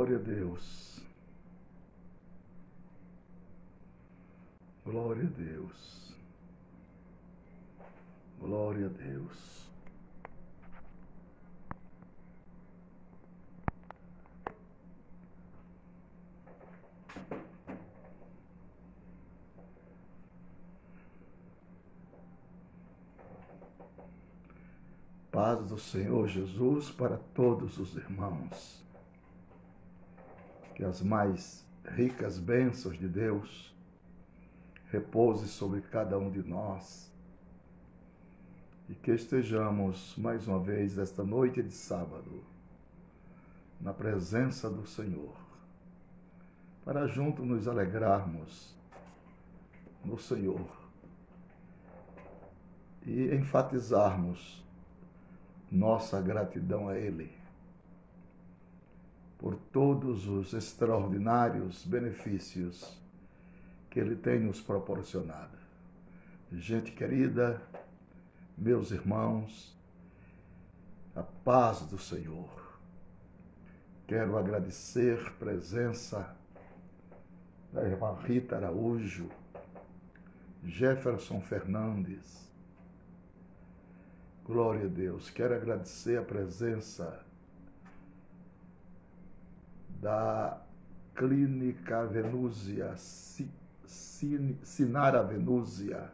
Glória a Deus. Glória a Deus. Glória a Deus. Paz do Senhor Jesus para todos os irmãos. Que as mais ricas bênçãos de Deus repouse sobre cada um de nós e que estejamos mais uma vez esta noite de sábado na presença do Senhor, para juntos nos alegrarmos no Senhor e enfatizarmos nossa gratidão a Ele por todos os extraordinários benefícios que Ele tem nos proporcionado. Gente querida, meus irmãos, a paz do Senhor. Quero agradecer a presença da irmã Rita Araújo, Jefferson Fernandes. Glória a Deus. Quero agradecer a presença da Clínica Venúzia, Sinara Venúzia,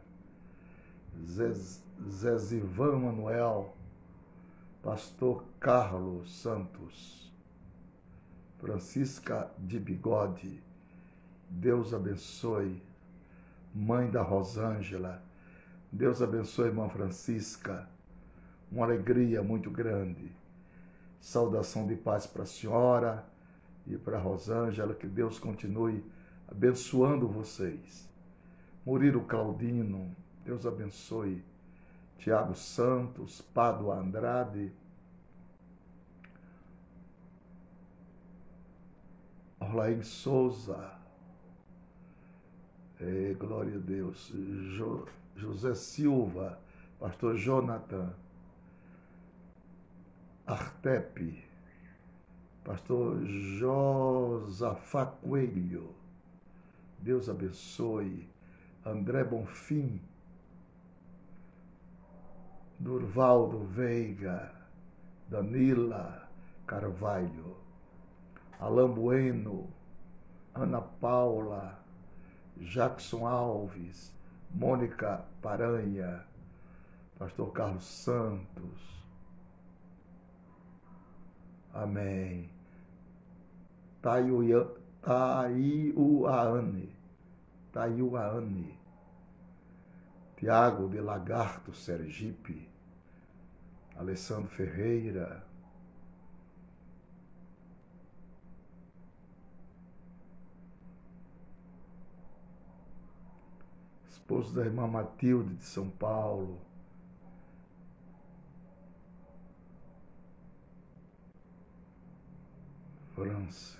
Zezivan Manuel, Pastor Carlos Santos, Francisca de Bigode. Deus abençoe, mãe da Rosângela. Deus abençoe, irmã Francisca. Uma alegria muito grande. Saudação de paz para a senhora e para a Rosângela. Que Deus continue abençoando vocês. Murilo Claudino, Deus abençoe. Tiago Santos, Pádua Andrade, Orlaine Souza, glória a Deus. José Silva, Pastor Jonathan, Artepe, Pastor Josafá Coelho, Deus abençoe. André Bonfim, Durvaldo Veiga, Danila Carvalho, Alain Bueno, Ana Paula, Jackson Alves, Mônica Paranha, Pastor Carlos Santos. Amém. Taiuane, Tiago de Lagarto, Sergipe, Alessandro Ferreira, esposo da irmã Matilde de São Paulo, França,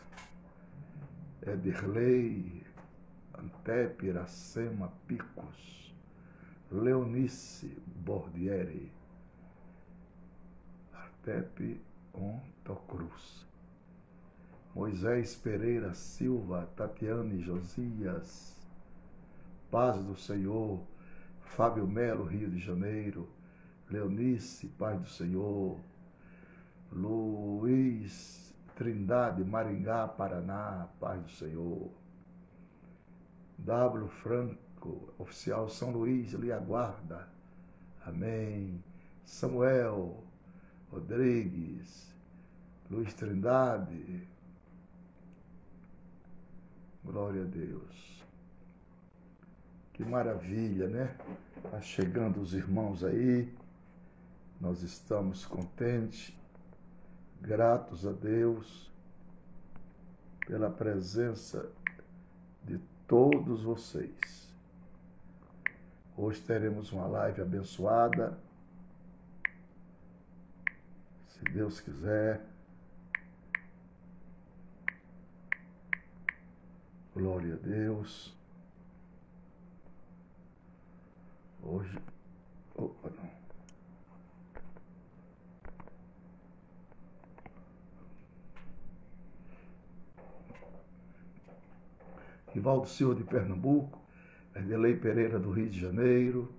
Edirley, Antep, Iracema, Picos, Leonice Bordieri, Artepe, Ontocruz, Moisés Pereira Silva, Tatiane Josias, Paz do Senhor, Fábio Melo, Rio de Janeiro, Leonice, Paz do Senhor, Luiz Trindade, Maringá, Paraná, Paz do Senhor, W. Franco, Oficial São Luís, lhe aguarda, amém. Samuel Rodrigues, Luiz Trindade, glória a Deus. Que maravilha, né? Tá chegando os irmãos aí, nós estamos contentes, gratos a Deus pela presença de todos vocês. Hoje teremos uma live abençoada, se Deus quiser. Glória a Deus. Hoje... Opa, não. Rivaldo Silva de Pernambuco, Erdelei Pereira do Rio de Janeiro,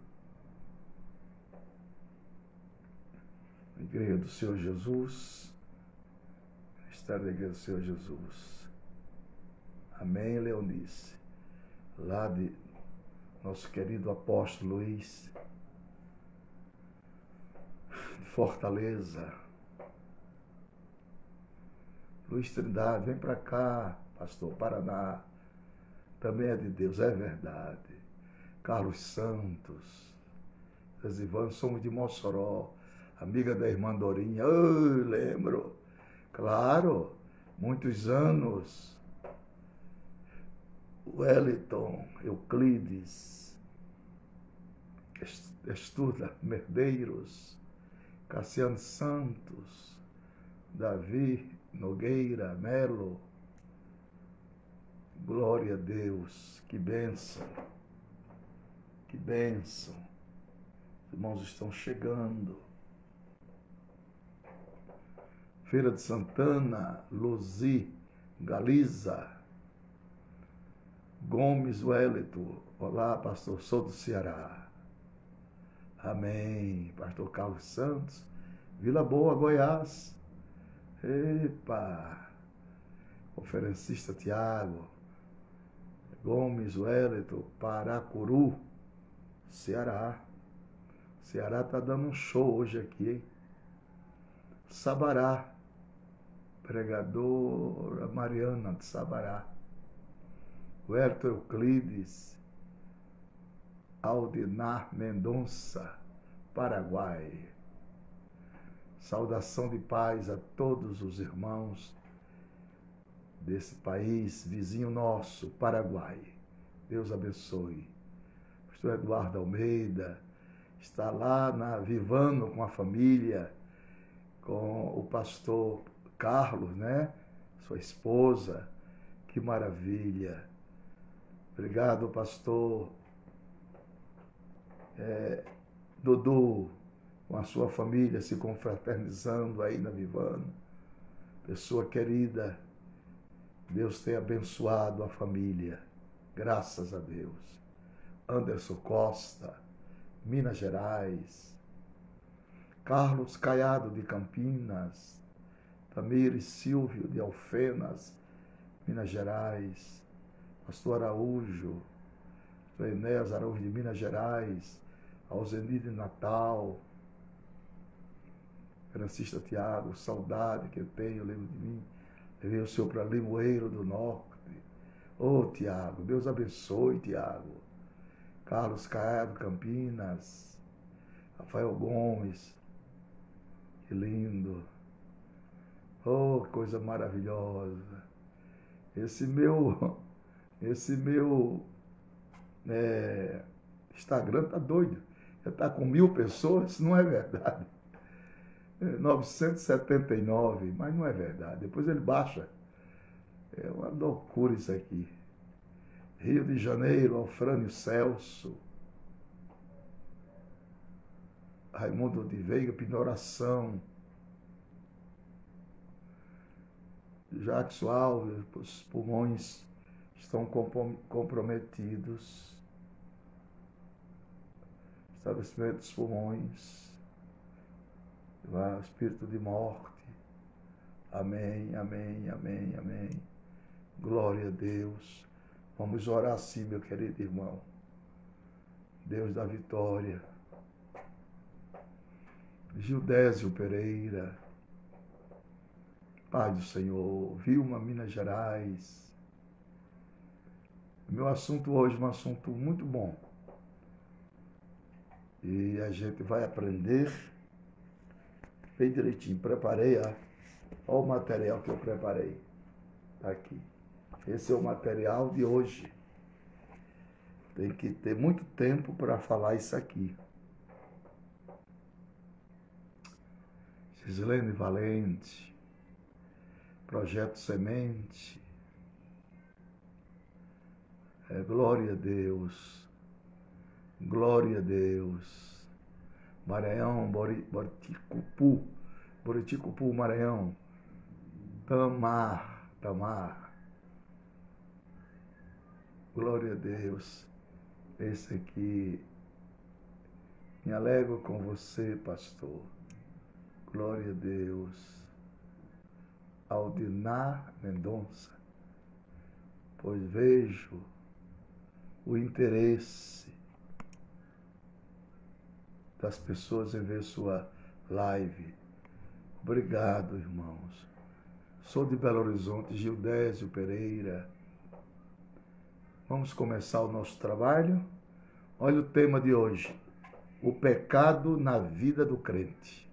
Igreja do Senhor Jesus, Ministério da Igreja do Senhor Jesus. Amém, Leonice. Lá de nosso querido apóstolo Luiz, de Fortaleza. Luiz Trindade, vem para cá, pastor, Paraná. Também é de Deus, é verdade. Carlos Santos, Zezivane, somos de Mossoró, amiga da irmã Dorinha. Oh, lembro, claro, muitos anos. Wellington Euclides, estuda Medeiros, Cassiano Santos, Davi Nogueira Melo. Glória a Deus, que bênção, que bênção. Os irmãos estão chegando. Feira de Santana, Luzi, Galiza, Gomes Wellington. Olá, pastor, sou do Ceará. Amém. Pastor Carlos Santos, Vila Boa, Goiás. Epa! Conferencista Tiago Gomes Wellington, Paracuru, Ceará. Ceará está dando um show hoje aqui, hein? Sabará, pregadora Mariana de Sabará. Wellington Euclides, Aldinar Mendonça, Paraguai. Saudação de paz a todos os irmãos desse país, vizinho nosso, Paraguai. Deus abençoe. Pastor Eduardo Almeida está lá vivando com a família, com o pastor Carlos, né? Sua esposa. Que maravilha. Obrigado, pastor Dudu, com a sua família, se confraternizando aí na Vivano. Pessoa querida, Deus tem abençoado a família, graças a Deus. Anderson Costa, Minas Gerais. Carlos Caiado de Campinas. Tamires Silvio de Alfenas, Minas Gerais. Pastor Araújo, pastor Enéas Araújo de Minas Gerais. Alzenir de Natal. Francista Tiago, saudade que eu tenho, lembro de mim. Levei o senhor para Limoeiro do Norte. Ô, Tiago, Deus abençoe, Tiago. Carlos Caiado, Campinas. Rafael Gomes. Que lindo. Oh, coisa maravilhosa. Esse meu Instagram tá doido. Já tá com 1000 pessoas, não é verdade. 979, mas não é verdade. Depois ele baixa. É uma loucura isso aqui. Rio de Janeiro, Alfrânio Celso. Raimundo de Veiga, Pinoração. Jackson Alves, os pulmões estão comprometidos. Estabelecimento dos pulmões. Espírito de morte. Amém, amém, amém, amém. Glória a Deus. Vamos orar assim, meu querido irmão. Deus da vitória. Gildésio Pereira. Pai do Senhor. Vilma, Minas Gerais. Meu assunto hoje é um assunto muito bom. E a gente vai aprender bem direitinho. Preparei, olha o material que eu preparei. Tá aqui. Esse é o material de hoje. Tem que ter muito tempo para falar isso aqui. Gislene Valente. Projeto Semente. Glória a Deus. Glória a Deus. Maranhão, Boriticupu, Maranhão. Tamar. Glória a Deus. Esse aqui, me alegro com você, pastor. Glória a Deus. Aldinar Mendonça, pois vejo o interesse das pessoas em ver sua live. Obrigado, irmãos. Sou de Belo Horizonte, Gildésio Pereira. Vamos começar o nosso trabalho. Olha o tema de hoje: o pecado na vida do crente.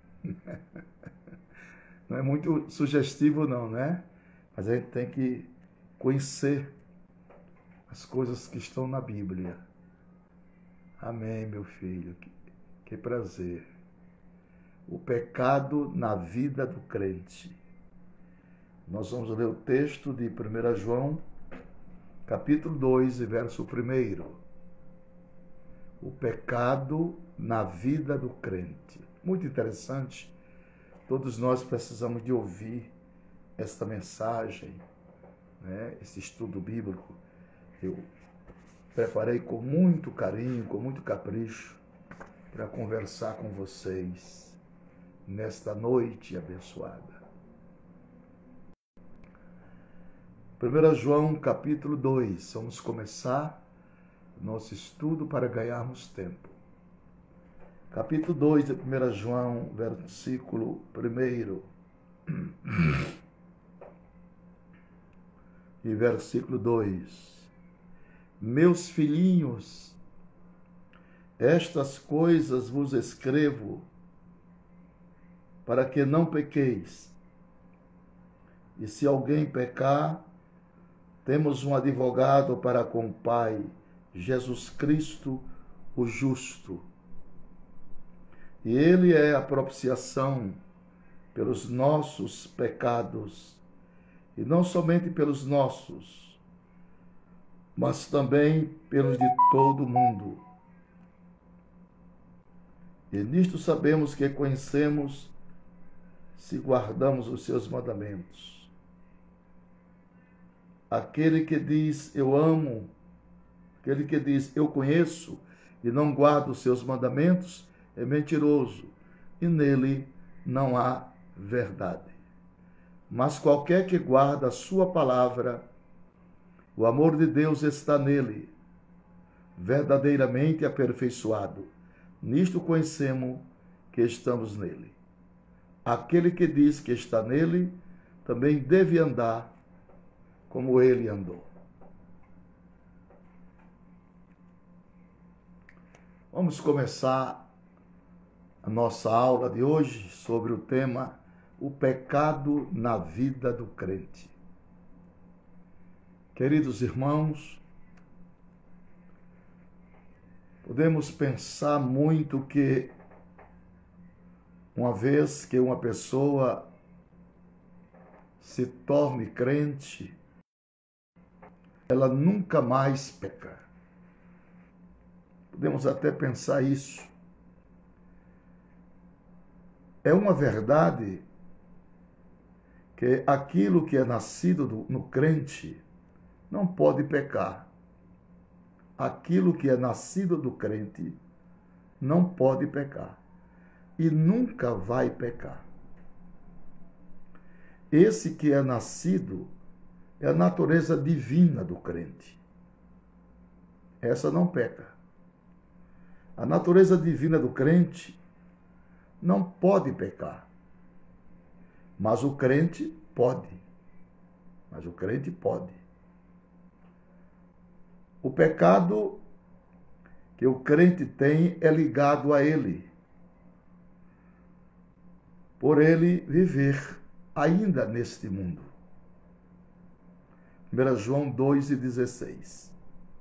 Não é muito sugestivo não, né? Mas a gente tem que conhecer as coisas que estão na Bíblia. Amém, meu filho. Que prazer. O pecado na vida do crente. Nós vamos ler o texto de 1 João, capítulo 2, verso 1. O pecado na vida do crente. Muito interessante. Todos nós precisamos de ouvir esta mensagem, né? Esse estudo bíblico. Eu preparei com muito carinho, com muito capricho, para conversar com vocês nesta noite abençoada. 1 João, capítulo 2. Vamos começar nosso estudo para ganharmos tempo. Capítulo 2 de 1 João, versículo 1 e versículo 2. Meus filhinhos, estas coisas vos escrevo para que não pequeis. E se alguém pecar, temos um advogado para com o Pai, Jesus Cristo, o justo. E ele é a propiciação pelos nossos pecados, e não somente pelos nossos, mas também pelos de todo o mundo. E nisto sabemos que conhecemos se guardamos os seus mandamentos. Aquele que diz eu amo, aquele que diz eu conheço e não guarda os seus mandamentos, é mentiroso, e nele não há verdade. Mas qualquer que guarda a sua palavra, o amor de Deus está nele, verdadeiramente aperfeiçoado. Nisto conhecemos que estamos nele. Aquele que diz que está nele, também deve andar como ele andou. Vamos começar a nossa aula de hoje sobre o tema o pecado na vida do crente. Queridos irmãos, podemos pensar muito que uma vez que uma pessoa se torne crente, ela nunca mais peca. Podemos até pensar isso. É uma verdade que aquilo que é nascido no crente não pode pecar. Aquilo que é nascido do crente não pode pecar. E nunca vai pecar. Esse que é nascido é a natureza divina do crente. Essa não peca. A natureza divina do crente não pode pecar. Mas o crente pode. Mas o crente pode. O pecado que o crente tem é ligado a ele. Por ele viver ainda neste mundo. 1 João 2,16.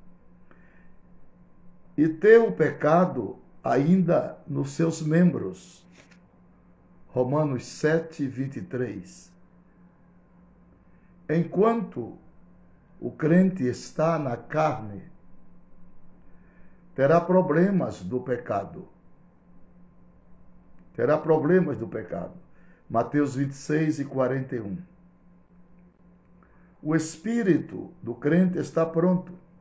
E ter o pecado ainda nos seus membros. Romanos 7,23. Enquanto o crente está na carne, terá problemas do pecado. Terá problemas do pecado. Mateus 26:41. O espírito do crente está pronto,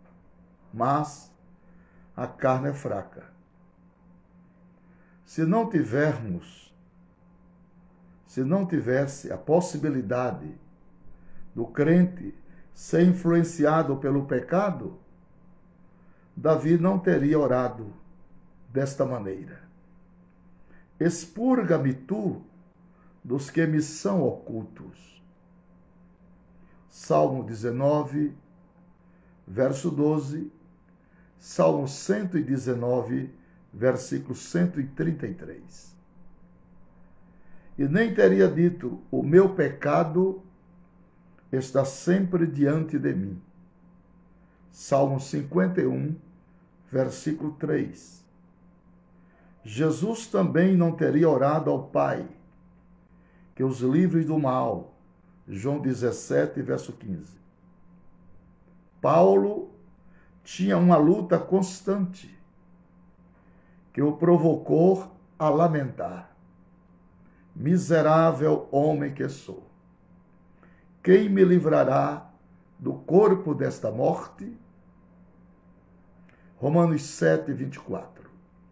mas a carne é fraca. Se não tivesse a possibilidade do crente ser influenciado pelo pecado, Davi não teria orado desta maneira: expurga-me tu dos que me são ocultos. Salmo 19, verso 12, Salmo 119, versículo 133. E nem teria dito: o meu pecado está sempre diante de mim. Salmo 51, versículo 3. Jesus também não teria orado ao Pai que os livre do mal. João 17, verso 15. Paulo tinha uma luta constante que o provocou a lamentar: miserável homem que sou, quem me livrará do corpo desta morte? Romanos 7, 24.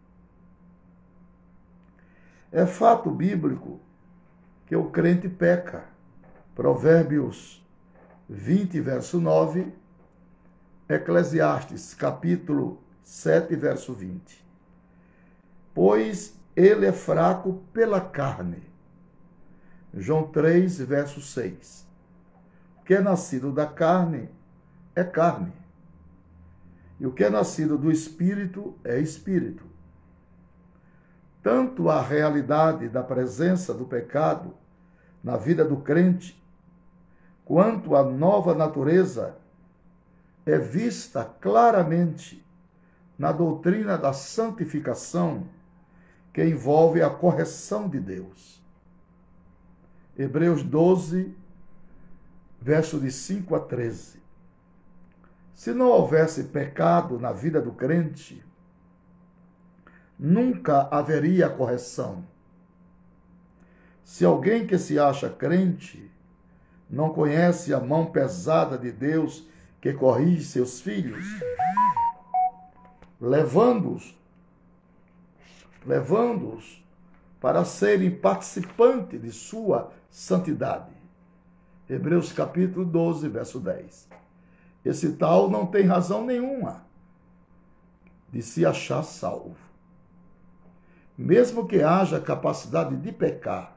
É fato bíblico que o crente peca. Provérbios 20, verso 9, Eclesiastes, capítulo 7, verso 20. Pois ele é fraco pela carne. João 3, verso 6. O que é nascido da carne é carne. E o que é nascido do Espírito é Espírito. Tanto a realidade da presença do pecado na vida do crente, quanto a nova natureza, é vista claramente na doutrina da santificação, que envolve a correção de Deus. Hebreus 12, verso de 5 a 13. Se não houvesse pecado na vida do crente, nunca haveria correção. Se alguém que se acha crente não conhece a mão pesada de Deus que corrige seus filhos, levando-os para serem participantes de sua santidade. Hebreus capítulo 12, verso 10. Esse tal não tem razão nenhuma de se achar salvo. Mesmo que haja capacidade de pecar,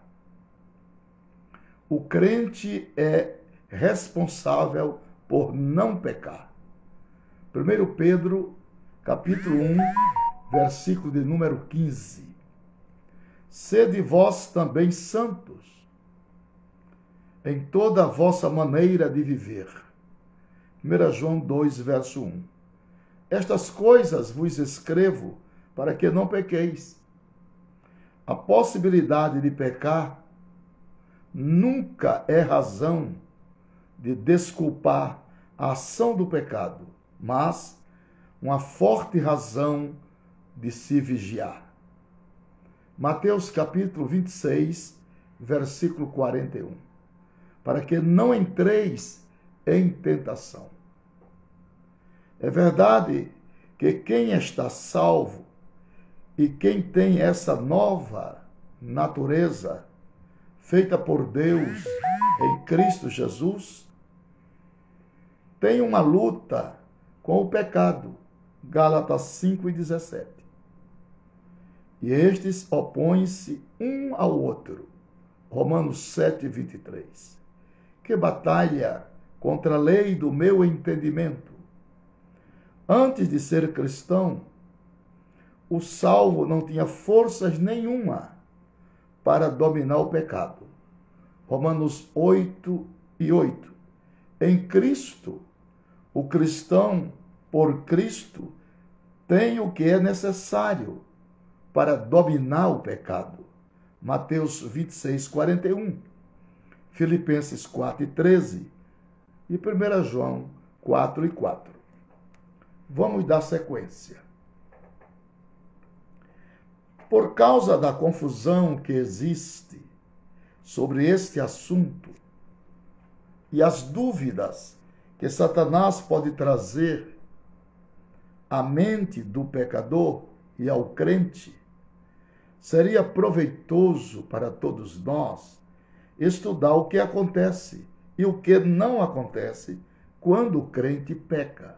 o crente é responsável por não pecar. 1 Pedro, capítulo 1, versículo de número 15. Sede vós também santos em toda a vossa maneira de viver. 1 João 2, verso 1. Estas coisas vos escrevo para que não pequeis. A possibilidade de pecar nunca é razão de desculpar a ação do pecado, mas uma forte razão de se vigiar. Mateus capítulo 26, versículo 41. Para que não entreis em tentação. É verdade que quem está salvo e quem tem essa nova natureza feita por Deus em Cristo Jesus, tem uma luta com o pecado. Gálatas 5:17. E estes opõem-se um ao outro. Romanos 7:23. Que batalha contra a lei do meu entendimento. Antes de ser cristão, o salvo não tinha forças nenhuma para dominar o pecado. Romanos 8:8. Em Cristo, o cristão, por Cristo, tem o que é necessário para dominar o pecado. Mateus 26:41. Filipenses 4:13 e 1 João 4:4. Vamos dar sequência. Por causa da confusão que existe sobre este assunto e as dúvidas que Satanás pode trazer à mente do pecador e ao crente, seria proveitoso para todos nós estudar o que acontece e o que não acontece quando o crente peca.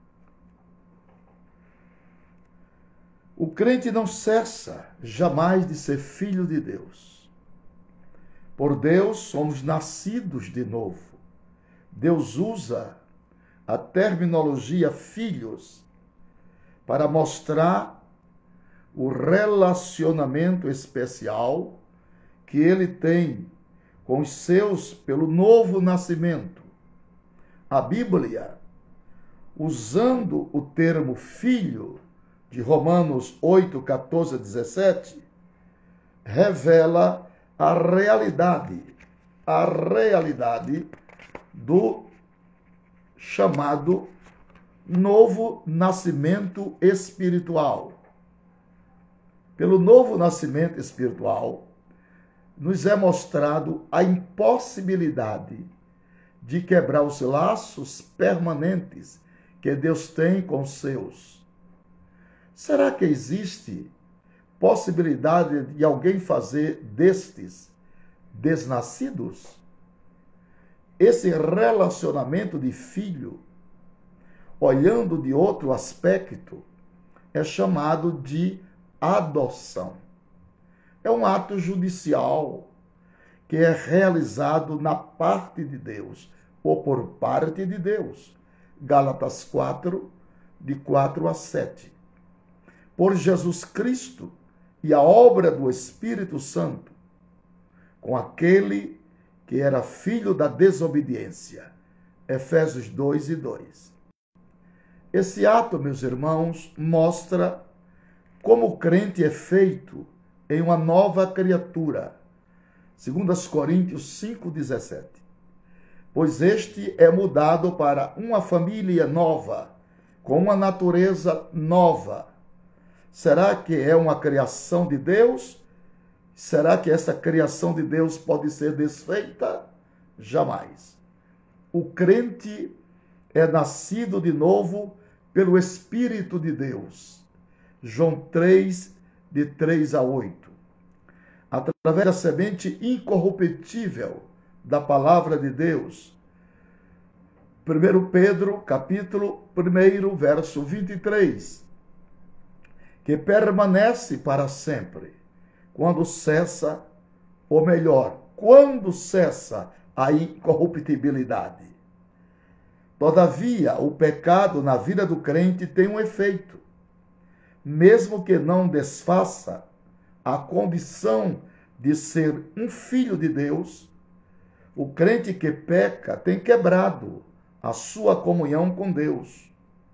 O crente não cessa jamais de ser filho de Deus. Por Deus somos nascidos de novo. Deus usa a terminologia filhos para mostrar o relacionamento especial que ele tem com os seus pelo novo nascimento. A Bíblia, usando o termo filho, de Romanos 8, 14 a 17, revela a realidade do chamado novo nascimento espiritual. Pelo novo nascimento espiritual, nos é mostrado a impossibilidade de quebrar os laços permanentes que Deus tem com os seus. Será que existe possibilidade de alguém fazer destes desnascidos? Esse relacionamento de filho, olhando de outro aspecto, é chamado de adoção. É um ato judicial que é realizado na parte de Deus, ou por parte de Deus. Gálatas 4, de 4 a 7. Por Jesus Cristo e a obra do Espírito Santo, com aquele que era filho da desobediência. Efésios 2 e 2. Esse ato, meus irmãos, mostra como o crente é feito em uma nova criatura. 2 Coríntios 5,17. Pois este é mudado para uma família nova, com uma natureza nova. Será que é uma criação de Deus? Será que essa criação de Deus pode ser desfeita? Jamais. O crente é nascido de novo pelo Espírito de Deus. João 3, de 3 a 8. Através da semente incorruptível da palavra de Deus. 1 Pedro, capítulo 1, verso 23. Que permanece para sempre, quando cessa, ou melhor, quando cessa a incorruptibilidade. Todavia, o pecado na vida do crente tem um efeito. Mesmo que não desfaça a condição de ser um filho de Deus, o crente que peca tem quebrado a sua comunhão com Deus.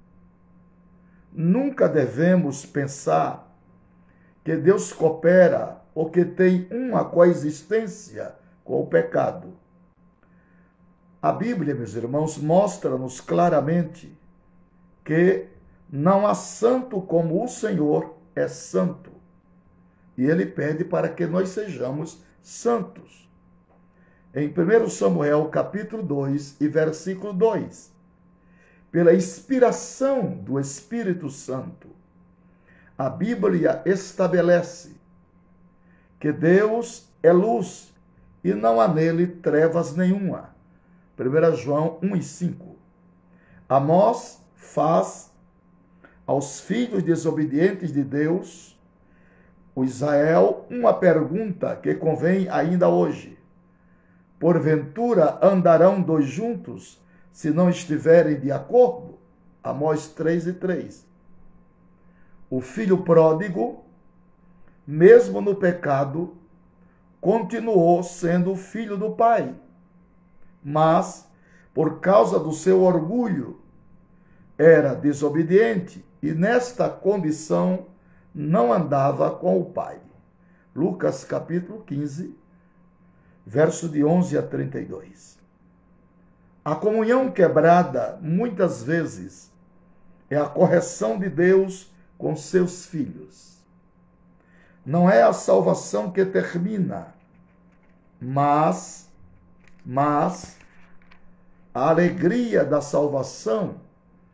Nunca devemos pensar que Deus coopera ou que tem uma coexistência com o pecado. A Bíblia, meus irmãos, mostra-nos claramente que não há santo como o Senhor é santo. E Ele pede para que nós sejamos santos. Em 1 Samuel, capítulo 2 e versículo 2, pela inspiração do Espírito Santo, a Bíblia estabelece que Deus é luz e não há nele trevas nenhuma. 1 João 1 e 5. Amós faz aos filhos desobedientes de Deus, o Israel, uma pergunta que convém ainda hoje. Porventura andarão dois juntos, se não estiverem de acordo? Amós 3 e 3. O filho pródigo, mesmo no pecado, continuou sendo filho do pai. Mas, por causa do seu orgulho, era desobediente e, nesta condição, não andava com o pai. Lucas capítulo 15, verso de 11 a 32. A comunhão quebrada, muitas vezes, é a correção de Deus com seus filhos. Não é a salvação que termina, mas a alegria da salvação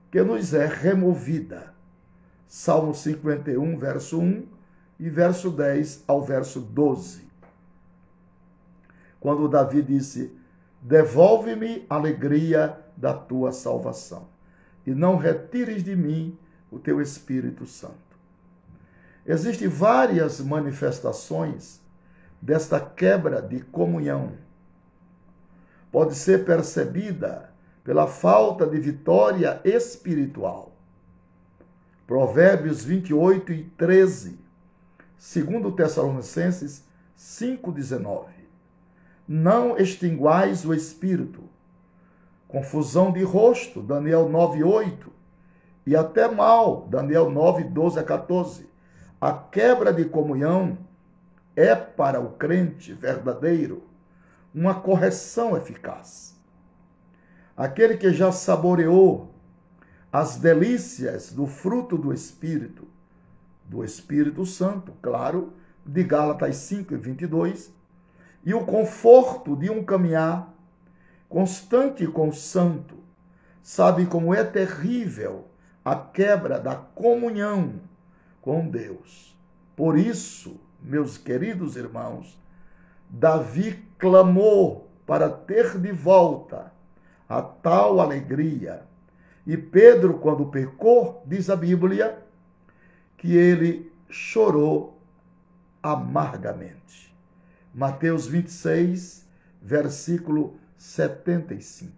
que nos é removida. Salmo 51, verso 1 e verso 10 ao verso 12. Quando Davi disse: devolve-me a alegria da tua salvação, e não retires de mim o teu Espírito Santo. Existem várias manifestações desta quebra de comunhão. Pode ser percebida pela falta de vitória espiritual. Provérbios 28 e 13, 2 Tessalonicenses 5,19. Não extinguais o espírito. Confusão de rosto, Daniel 9,8. E até mal, Daniel 9, 12 a 14. A quebra de comunhão é para o crente verdadeiro uma correção eficaz. Aquele que já saboreou as delícias do fruto do Espírito Santo, claro, de Gálatas 5 e 22, e o conforto de um caminhar constante com o Santo, sabe como é terrível a quebra da comunhão com Deus. Por isso, meus queridos irmãos, Davi clamou para ter de volta a tal alegria. E Pedro, quando pecou, diz a Bíblia, que ele chorou amargamente. Mateus 26, versículo 75.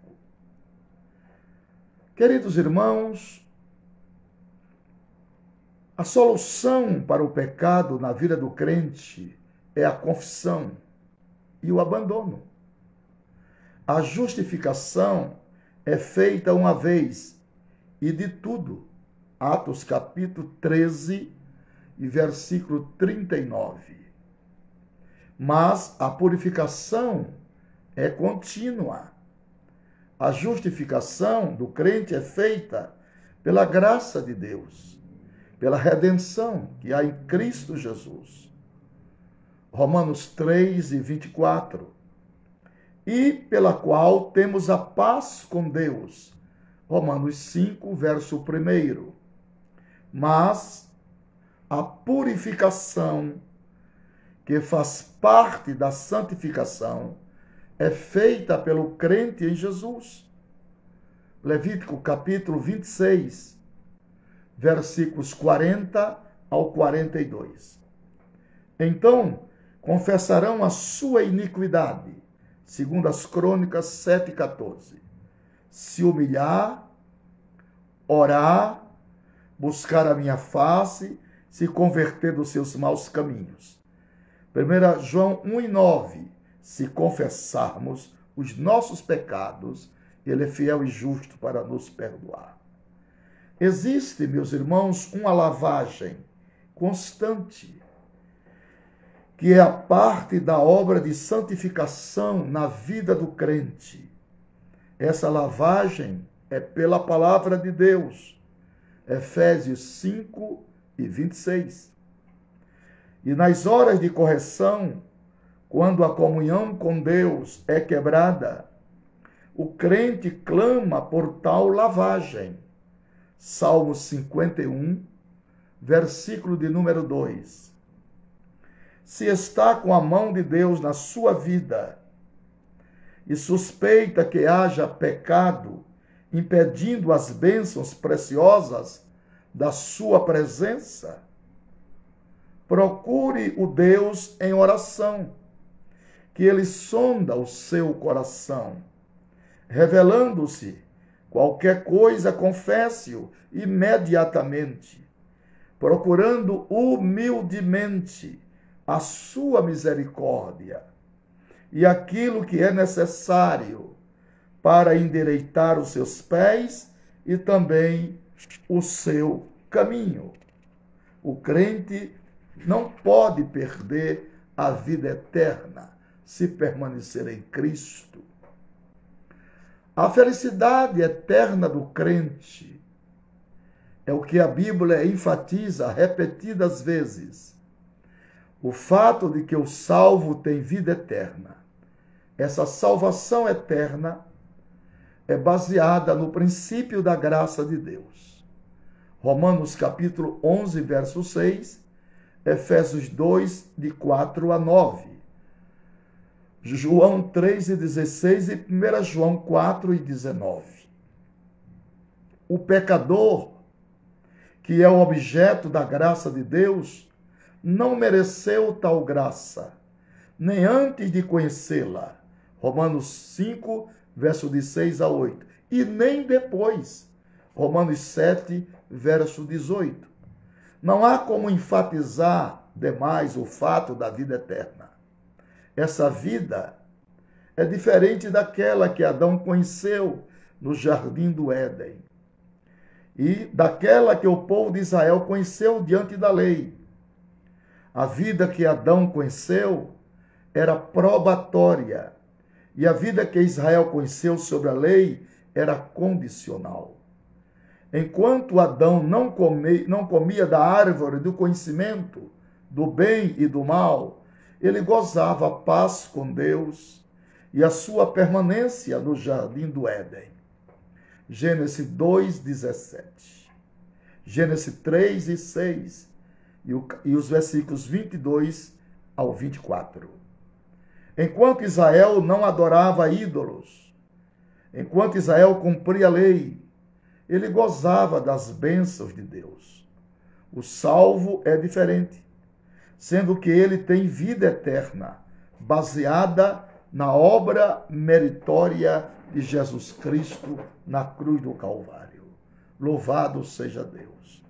Queridos irmãos, a solução para o pecado na vida do crente é a confissão e o abandono. A justificação é feita uma vez e de tudo. Atos capítulo 13 e versículo 39. Mas a purificação é contínua. A justificação do crente é feita pela graça de Deus, pela redenção que há em Cristo Jesus. Romanos 3 e 24. E pela qual temos a paz com Deus. Romanos 5, verso 1. Mas a purificação, que faz parte da santificação, é feita pelo crente em Jesus. Levítico capítulo 26, versículos 40 ao 42. Então, confessarão a sua iniquidade, segundo as Crônicas 7,14. Se humilhar, orar, buscar a minha face, se converter dos seus maus caminhos. 1 João 1,9. Se confessarmos os nossos pecados, ele é fiel e justo para nos perdoar. Existe, meus irmãos, uma lavagem constante, que é a parte da obra de santificação na vida do crente. Essa lavagem é pela palavra de Deus. Efésios 5 e 26. E nas horas de correção, quando a comunhão com Deus é quebrada, o crente clama por tal lavagem. Salmo 51, versículo de número 2. Se está com a mão de Deus na sua vida e suspeita que haja pecado, impedindo as bênçãos preciosas da sua presença, procure o Deus em oração, que ele sonda o seu coração. Revelando-se qualquer coisa, confesse-o imediatamente, procurando humildemente a sua misericórdia e aquilo que é necessário para endireitar os seus pés e também o seu caminho. O crente não pode perder a vida eterna se permanecer em Cristo. A felicidade eterna do crente é o que a Bíblia enfatiza repetidas vezes. O fato de que o salvo tem vida eterna. Essa salvação eterna é baseada no princípio da graça de Deus. Romanos capítulo 11, verso 6, Efésios 2, de 4 a 9, João 3 e 16 e 1 João 4 e 19. O pecador, que é o objeto da graça de Deus, não mereceu tal graça, nem antes de conhecê-la. Romanos 5, verso de 6 a 8. E nem depois. Romanos 7, verso 18. Não há como enfatizar demais o fato da vida eterna. Essa vida é diferente daquela que Adão conheceu no jardim do Éden e daquela que o povo de Israel conheceu diante da lei. A vida que Adão conheceu era probatória e a vida que Israel conheceu sobre a lei era condicional. Enquanto Adão não comia da árvore do conhecimento do bem e do mal, ele gozava a paz com Deus e a sua permanência no jardim do Éden. Gênesis 2, 17. Gênesis 3 e 6 e os versículos 22 ao 24. Enquanto Israel não adorava ídolos, enquanto Israel cumpria a lei, ele gozava das bênçãos de Deus. O salvo é diferente, sendo que ele tem vida eterna, baseada na obra meritória de Jesus Cristo na cruz do Calvário. Louvado seja Deus.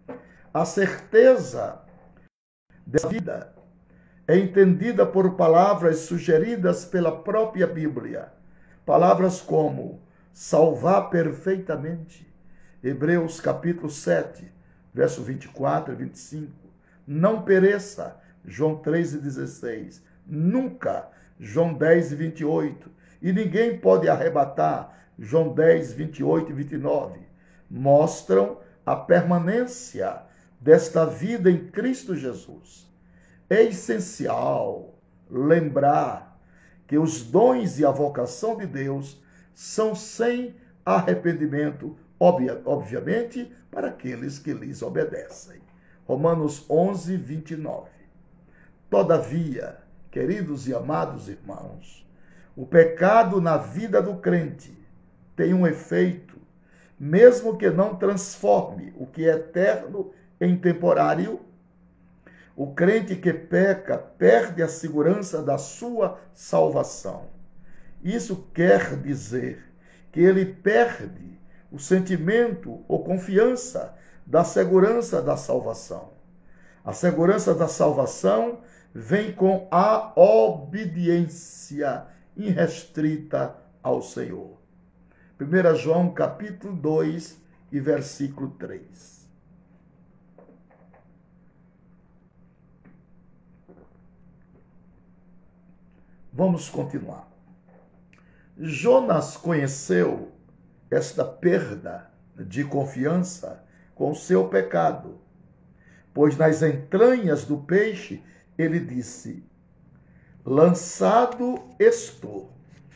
A certeza dessa vida é entendida por palavras sugeridas pela própria Bíblia. Palavras como salvar perfeitamente, Hebreus capítulo 7, verso 24 e 25. Não pereça, João 3 e 16. Nunca, João 10 e 28. E ninguém pode arrebatar, João 10, 28 e 29. Mostram a permanência desta vida em Cristo Jesus. É essencial lembrar que os dons e a vocação de Deus são sem arrependimento, obviamente, para aqueles que lhes obedecem. Romanos 11, 29. Todavia, queridos e amados irmãos, o pecado na vida do crente tem um efeito, mesmo que não transforme o que é eterno em temporário. O crente que peca perde a segurança da sua salvação. Isso quer dizer que ele perde o sentimento ou confiança da segurança da salvação. A segurança da salvação vem com a obediência irrestrita ao Senhor. 1 João capítulo 2 e versículo 3. Vamos continuar. Jonas conheceu esta perda de confiança com o seu pecado, pois nas entranhas do peixe ele disse: lançado estou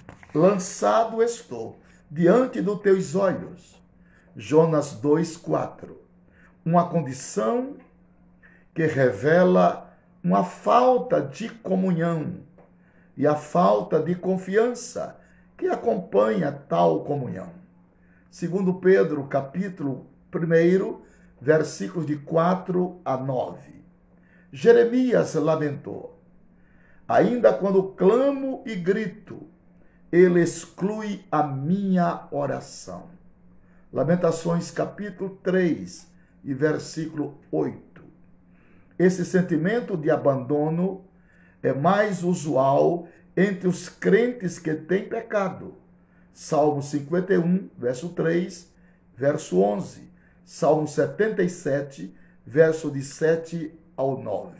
diante dos teus olhos. Jonas 2:4. Uma condição que revela uma falta de comunhão e a falta de confiança que acompanha tal comunhão. Segundo Pedro, capítulo 1, versículos de 4 a 9. Jeremias lamentou: ainda quando clamo e grito, ele exclui a minha oração. Lamentações, capítulo 3, e versículo 8. Esse sentimento de abandono é mais usual entre os crentes que têm pecado. Salmo 51, verso 3, verso 11. Salmo 77, verso de 7 ao 9.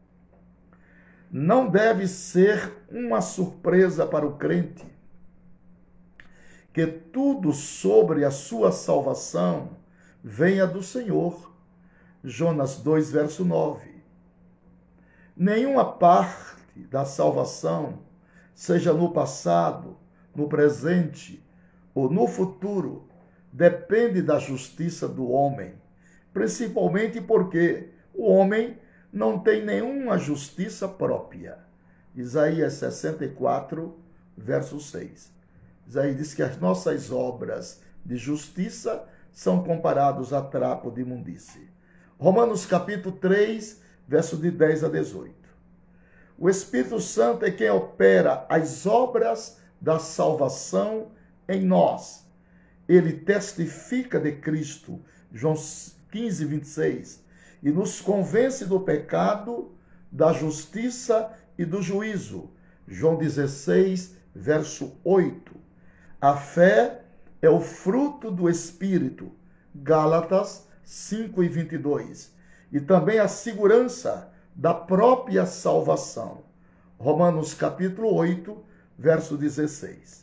Não deve ser uma surpresa para o crente que tudo sobre a sua salvação venha do Senhor. Jonas 2, verso 9. Nenhuma parte da salvação, seja no passado, no presente ou no futuro depende da justiça do homem, principalmente porque o homem não tem nenhuma justiça própria. Isaías 64, verso 6. Isaías diz que as nossas obras de justiça são comparados a trapo de imundície. Romanos capítulo 3, verso de 10 a 18. O Espírito Santo é quem opera as obras da salvação em nós. Ele testifica de Cristo, João 15, 26, e nos convence do pecado, da justiça e do juízo, João 16, verso 8. A fé é o fruto do Espírito, Gálatas 5 e 22. E também a segurança da própria salvação, Romanos capítulo 8, verso 16.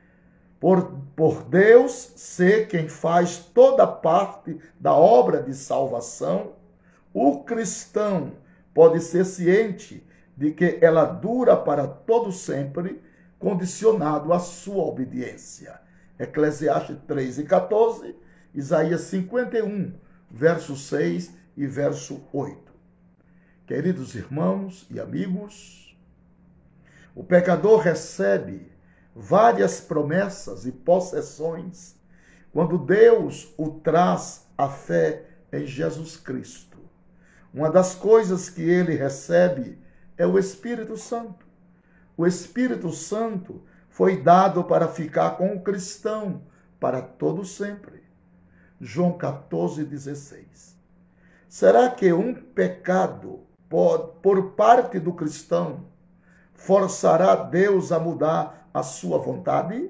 Por Deus ser quem faz toda parte da obra de salvação, o cristão pode ser ciente de que ela dura para todo sempre, condicionado à sua obediência. Eclesiastes 3 e 14, Isaías 51, verso 6 e verso 8. Queridos irmãos e amigos, o pecador recebe várias promessas e possessões quando Deus o traz à fé em Jesus Cristo. Uma das coisas que ele recebe é o Espírito Santo. O Espírito Santo foi dado para ficar com o cristão para todo sempre. João 14, 16. Será que um pecado por parte do cristão forçará Deus a mudar a sua vontade?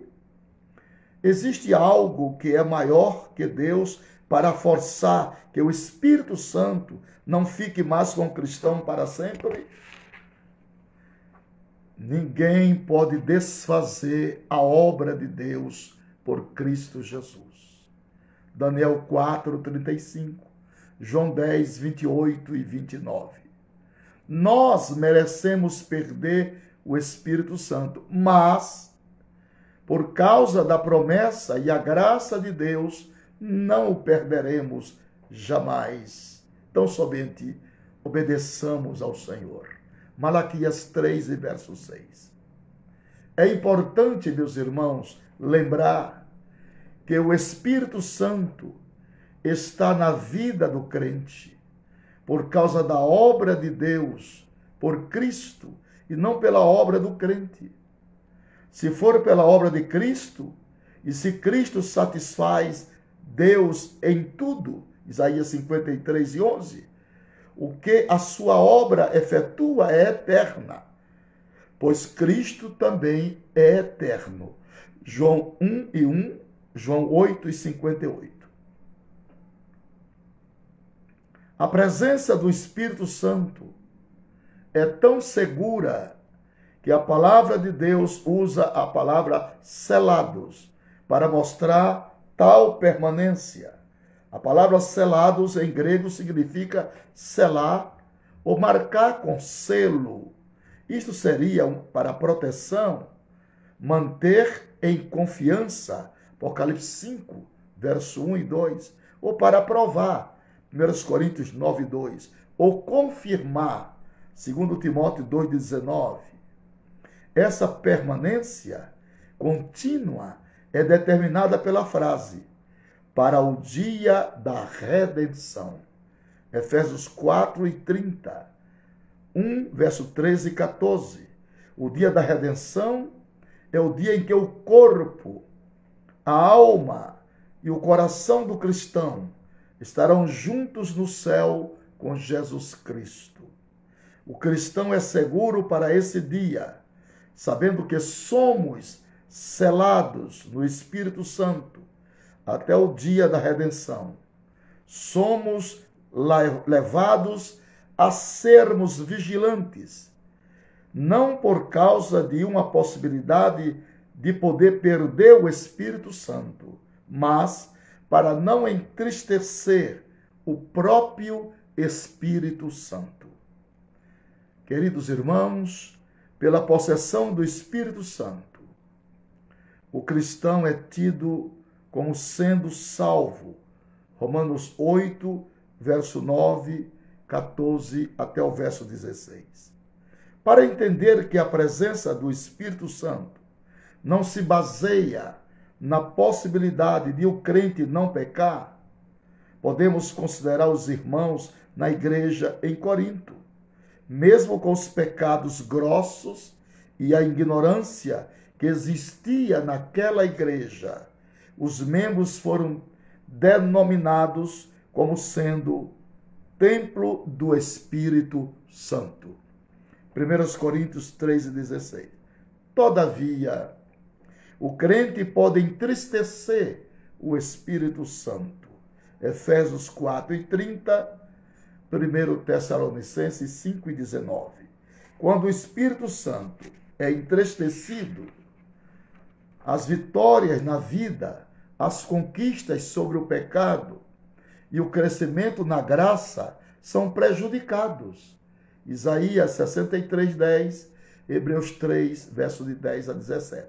Existe algo que é maior que Deus para forçar que o Espírito Santo não fique mais com o cristão para sempre? Ninguém pode desfazer a obra de Deus por Cristo Jesus. Daniel 4, 35, João 10, 28 e 29. Nós merecemos perder o Espírito Santo, mas, por causa da promessa e a graça de Deus, não o perderemos jamais. Então, somente obedeçamos ao Senhor. Malaquias 3 e verso 6. É importante, meus irmãos, lembrar que o Espírito Santo está na vida do crente por causa da obra de Deus, por Cristo, e não pela obra do crente. Se for pela obra de Cristo, e se Cristo satisfaz Deus em tudo, Isaías 53 e 11, o que a sua obra efetua é eterna, pois Cristo também é eterno. João 1 e 1, João 8 e 58. A presença do Espírito Santo é tão segura que a palavra de Deus usa a palavra selados para mostrar tal permanência. A palavra selados em grego significa selar ou marcar com selo. Isto seria para proteção, manter em confiança, Apocalipse 5, verso 1 e 2, ou para provar, 1 Coríntios 9, 2, ou confirmar, 2 Timóteo 2, 19. Essa permanência contínua é determinada pela frase, para o dia da redenção. Efésios 4 e 30, 1, verso 13 e 14. O dia da redenção é o dia em que o corpo, a alma e o coração do cristão estarão juntos no céu com Jesus Cristo. O cristão é seguro para esse dia, sabendo que somos selados no Espírito Santo até o dia da redenção. Somos levados a sermos vigilantes, não por causa de uma possibilidade de poder perder o Espírito Santo, mas para não entristecer o próprio Espírito Santo. Queridos irmãos, pela possessão do Espírito Santo, o cristão é tido como sendo salvo. Romanos 8, verso 9, 14 até o verso 16. Para entender que a presença do Espírito Santo não se baseia na possibilidade de o crente não pecar, podemos considerar os irmãos na igreja em Corinto. Mesmo com os pecados grossos e a ignorância que existia naquela igreja, os membros foram denominados como sendo templo do Espírito Santo. 1 Coríntios 3,16. Todavia, o crente pode entristecer o Espírito Santo. Efésios 4:30, 1 Tessalonicenses 5:19. Quando o Espírito Santo é entristecido, as vitórias na vida, as conquistas sobre o pecado e o crescimento na graça são prejudicados. Isaías 63:10, Hebreus 3, verso de 10 a 17.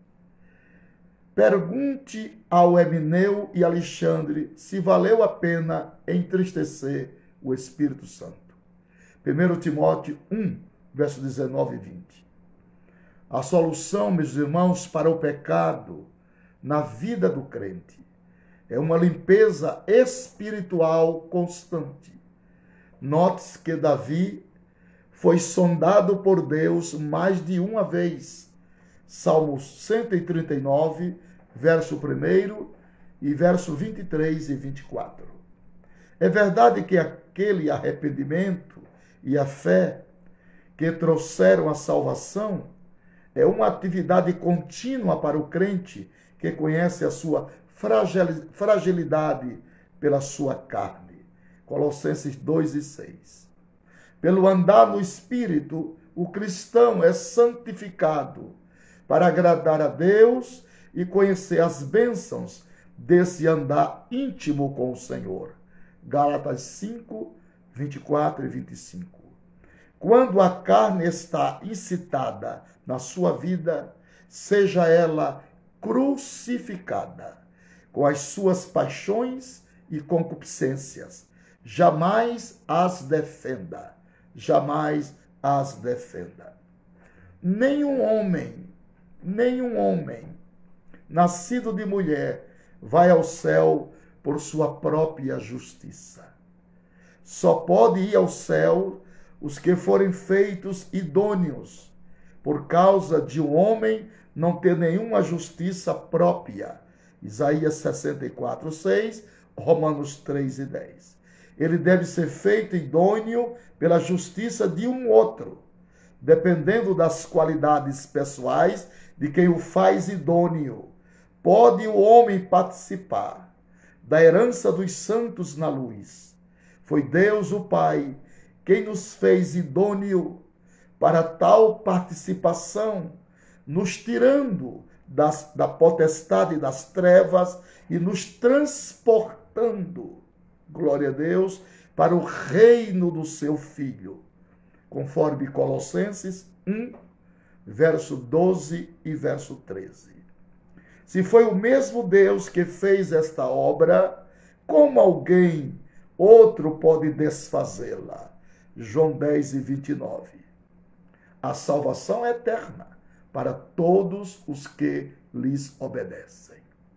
Pergunte ao Emineu e Alexandre se valeu a pena entristecer o Espírito Santo. 1 Timóteo 1, verso 19 e 20. A solução, meus irmãos, para o pecado na vida do crente é uma limpeza espiritual constante. Note-se que Davi foi sondado por Deus mais de uma vez. Salmos 139, verso 1 e verso 23 e 24. É verdade que aquele arrependimento e a fé que trouxeram a salvação é uma atividade contínua para o crente que conhece a sua fragilidade pela sua carne. Colossenses 2 e 6. Pelo andar no Espírito, o cristão é santificado para agradar a Deus e conhecer as bênçãos desse andar íntimo com o Senhor. Gálatas 5, 24 e 25. Quando a carne está incitada na sua vida, seja ela crucificada com as suas paixões e concupiscências. Jamais as defenda. Jamais as defenda. Nenhum homem, nascido de mulher, vai ao céu por sua própria justiça. Só pode ir ao céu os que forem feitos idôneos, por causa de um homem não ter nenhuma justiça própria. Isaías 64, 6, Romanos 3 e 10. Ele deve ser feito idôneo pela justiça de um outro, dependendo das qualidades pessoais de quem o faz idôneo. Pode o homem participar da herança dos santos na luz. Foi Deus, o Pai, quem nos fez idôneo para tal participação, nos tirando da potestade das trevas e nos transportando, glória a Deus, para o reino do seu Filho, conforme Colossenses 1, verso 12 e verso 13. Se foi o mesmo Deus que fez esta obra, como alguém outro pode desfazê-la? João 10 e 29. A salvação é eterna para todos os que lhes obedecem.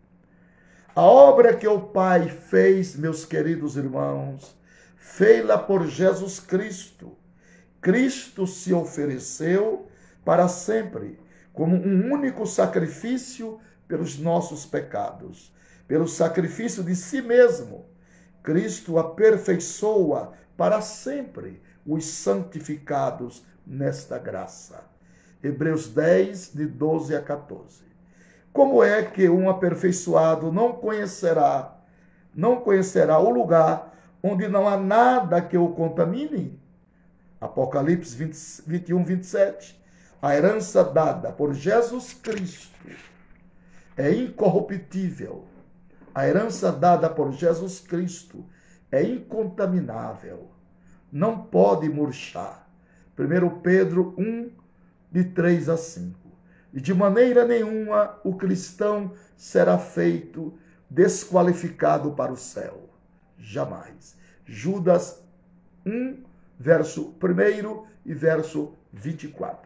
A obra que o Pai fez, meus queridos irmãos, fez-la por Jesus Cristo. Cristo se ofereceu para sempre como um único sacrifício pelos nossos pecados. Pelo sacrifício de si mesmo, Cristo aperfeiçoa para sempre os santificados nesta graça. Hebreus 10, de 12 a 14. Como é que um aperfeiçoado não conhecerá o lugar onde não há nada que o contamine? Apocalipse 21, 27. A herança dada por Jesus Cristo é incorruptível. A herança dada por Jesus Cristo é incontaminável. Não pode murchar. 1 Pedro 1, de 3 a 5. E de maneira nenhuma o cristão será feito desqualificado para o céu. Jamais. Judas 1, verso 1 e verso 24.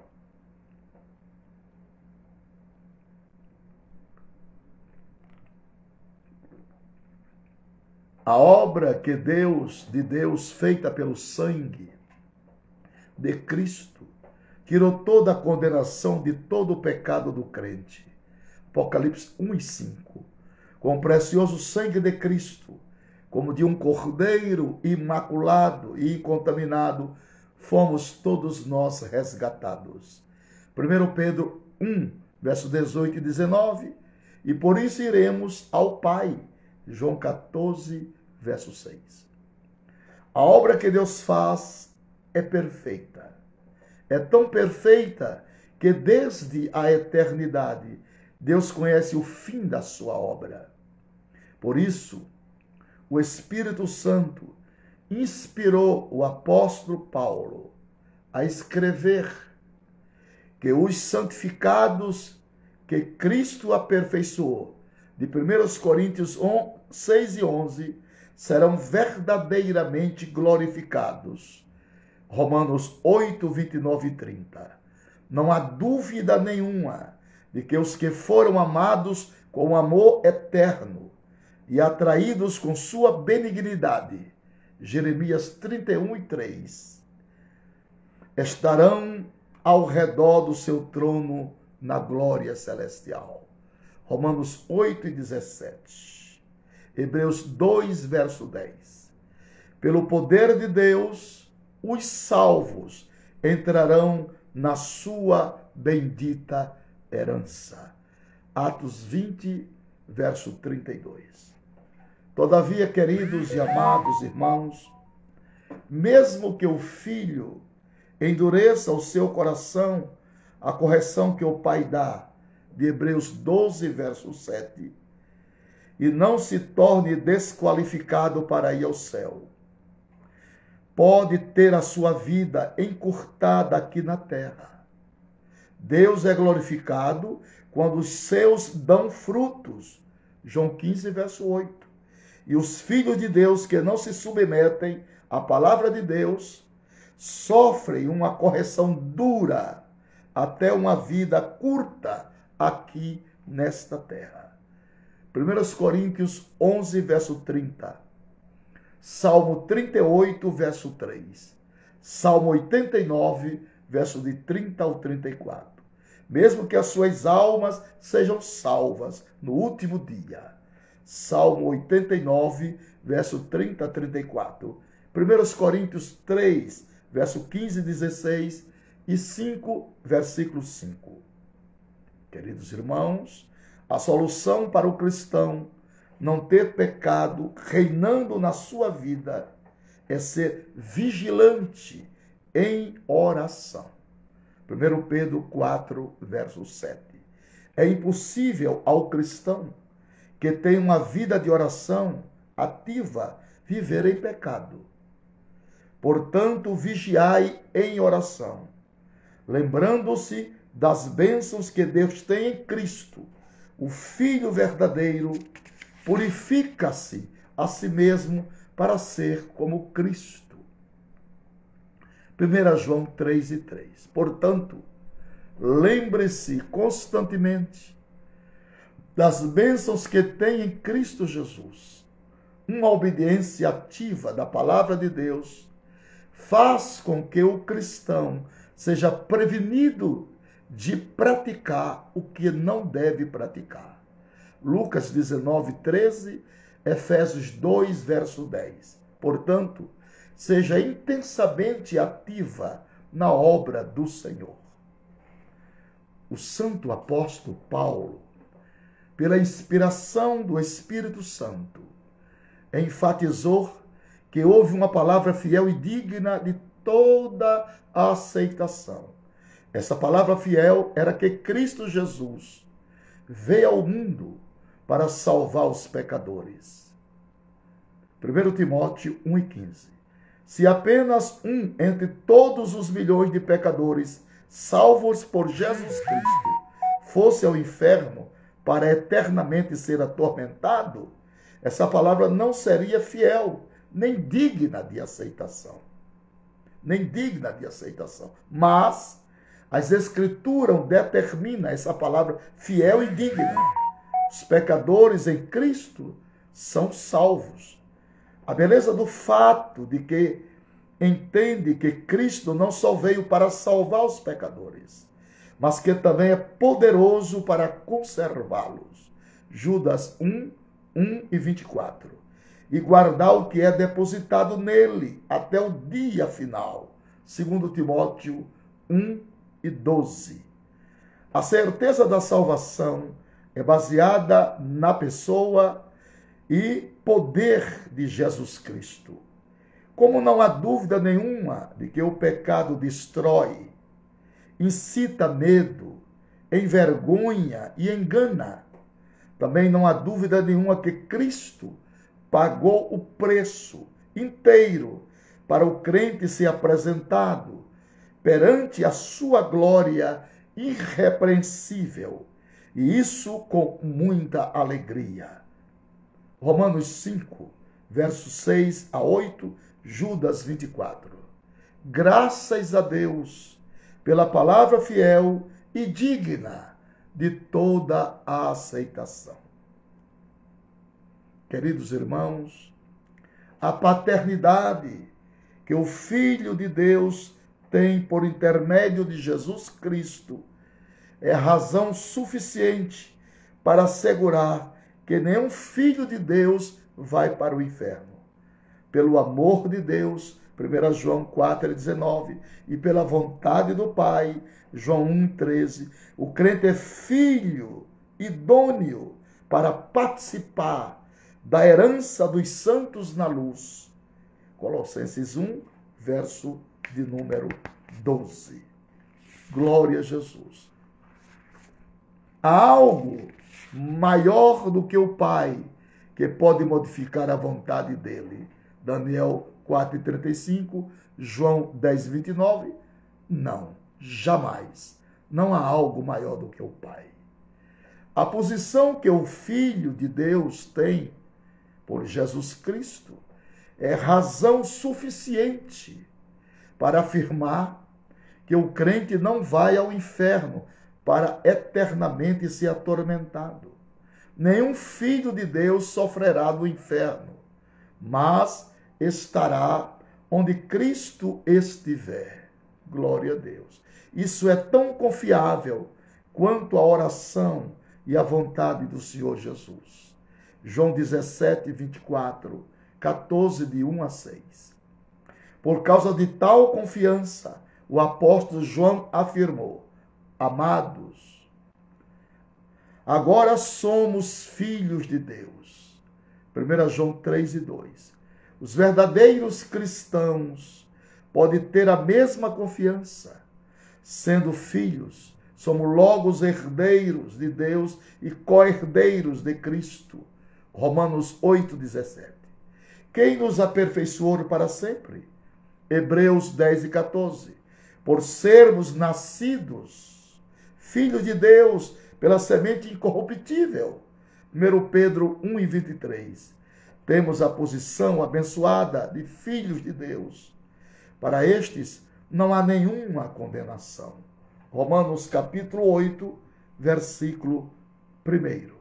A obra de Deus, feita pelo sangue de Cristo, tirou toda a condenação de todo o pecado do crente. Apocalipse 1 e 5. Com o precioso sangue de Cristo, como de um cordeiro imaculado e incontaminado, fomos todos nós resgatados. 1 Pedro 1, verso 18 e 19. E por isso iremos ao Pai. João 14, verso 6. A obra que Deus faz é perfeita. É tão perfeita que desde a eternidade Deus conhece o fim da sua obra. Por isso, o Espírito Santo inspirou o apóstolo Paulo a escrever que os santificados que Cristo aperfeiçoou, de 1 Coríntios 6 e 11, serão verdadeiramente glorificados. Romanos 8, 29 e 30. Não há dúvida nenhuma de que os que foram amados com amor eterno e atraídos com sua benignidade, Jeremias 31 e 3, estarão ao redor do seu trono na glória celestial. Romanos 8 e 17. Hebreus 2, verso 10. Pelo poder de Deus, os salvos entrarão na sua bendita herança. Atos 20, verso 32. Todavia, queridos e amados irmãos, mesmo que o filho endureça o seu coração, a correção que o pai dá, de Hebreus 12, verso 7, e não se torne desqualificado para ir ao céu, pode ter a sua vida encurtada aqui na terra. Deus é glorificado quando os seus dão frutos. João 15, verso 8. E os filhos de Deus que não se submetem à palavra de Deus sofrem uma correção dura até uma vida curta aqui nesta terra. 1 Coríntios 11, verso 30. Salmo 38, verso 3. Salmo 89, verso de 30 ao 34. Mesmo que as suas almas sejam salvas no último dia. Salmo 89, verso 30 a 34. 1 Coríntios 3, verso 15 e 16 e 5, versículo 5. Queridos irmãos, a solução para o cristão não ter pecado reinando na sua vida é ser vigilante em oração. 1 Pedro 4, verso 7. É impossível ao cristão que tem uma vida de oração ativa viver em pecado. Portanto, vigiai em oração, lembrando-se das bênçãos que Deus tem em Cristo. O Filho verdadeiro purifica-se a si mesmo para ser como Cristo. 1 João 3 e 3. Portanto, lembre-se constantemente das bênçãos que tem em Cristo Jesus. Uma obediência ativa da palavra de Deus faz com que o cristão seja prevenido de praticar o que não deve praticar. Lucas 19, 13, Efésios 2, verso 10. Portanto, seja intensamente ativa na obra do Senhor. O santo apóstolo Paulo, pela inspiração do Espírito Santo, enfatizou que houve uma palavra fiel e digna de toda a aceitação. Essa palavra fiel era que Cristo Jesus veio ao mundo para salvar os pecadores. 1 Timóteo 1 e 15. Se apenas um entre todos os milhões de pecadores salvos por Jesus Cristo, fosse ao inferno para eternamente ser atormentado, essa palavra não seria fiel, nem digna de aceitação. Nem digna de aceitação. Mas as Escrituras determinam essa palavra fiel e digna. Os pecadores em Cristo são salvos. A beleza do fato de que entende que Cristo não só veio para salvar os pecadores, mas que também é poderoso para conservá-los. Judas 1, 1 e 24. E guardar o que é depositado nele até o dia final. 2 Timóteo 1 e 12. A certeza da salvação é baseada na pessoa e poder de Jesus Cristo. Como não há dúvida nenhuma de que o pecado destrói, incita medo, envergonha e engana, também não há dúvida nenhuma que Cristo pagou o preço inteiro para o crente ser apresentado perante a sua glória irrepreensível, e isso com muita alegria. Romanos 5, versos 6 a 8, Judas 24. Graças a Deus pela palavra fiel e digna de toda a aceitação. Queridos irmãos, a paternidade que o Filho de Deus tem por intermédio de Jesus Cristo é razão suficiente para assegurar que nenhum filho de Deus vai para o inferno. Pelo amor de Deus, 1 João 4,19, e pela vontade do Pai, João 1,13, o crente é filho idôneo para participar da herança dos santos na luz. Colossenses 1, verso de número 12. Glória a Jesus. Há algo maior do que o Pai que pode modificar a vontade dele. Daniel 4,35, João 10,29. Não, jamais. Não há algo maior do que o Pai. A posição que o Filho de Deus tem por Jesus Cristo é razão suficiente para afirmar que o crente não vai ao inferno para eternamente ser atormentado. Nenhum filho de Deus sofrerá no inferno, mas estará onde Cristo estiver. Glória a Deus. Isso é tão confiável quanto a oração e a vontade do Senhor Jesus. João 17, 24, 14, de 1 a 6. Por causa de tal confiança, o apóstolo João afirmou: amados, agora somos filhos de Deus. 1 João 3 e 2. Os verdadeiros cristãos podem ter a mesma confiança. Sendo filhos, somos logo os herdeiros de Deus e co-herdeiros de Cristo. Romanos 8, 17. Quem nos aperfeiçoou para sempre? Hebreus 10 e 14. Por sermos nascidos, filhos de Deus, pela semente incorruptível. 1 Pedro 1 e 23. Temos a posição abençoada de filhos de Deus. Para estes, não há nenhuma condenação. Romanos capítulo 8, versículo 1.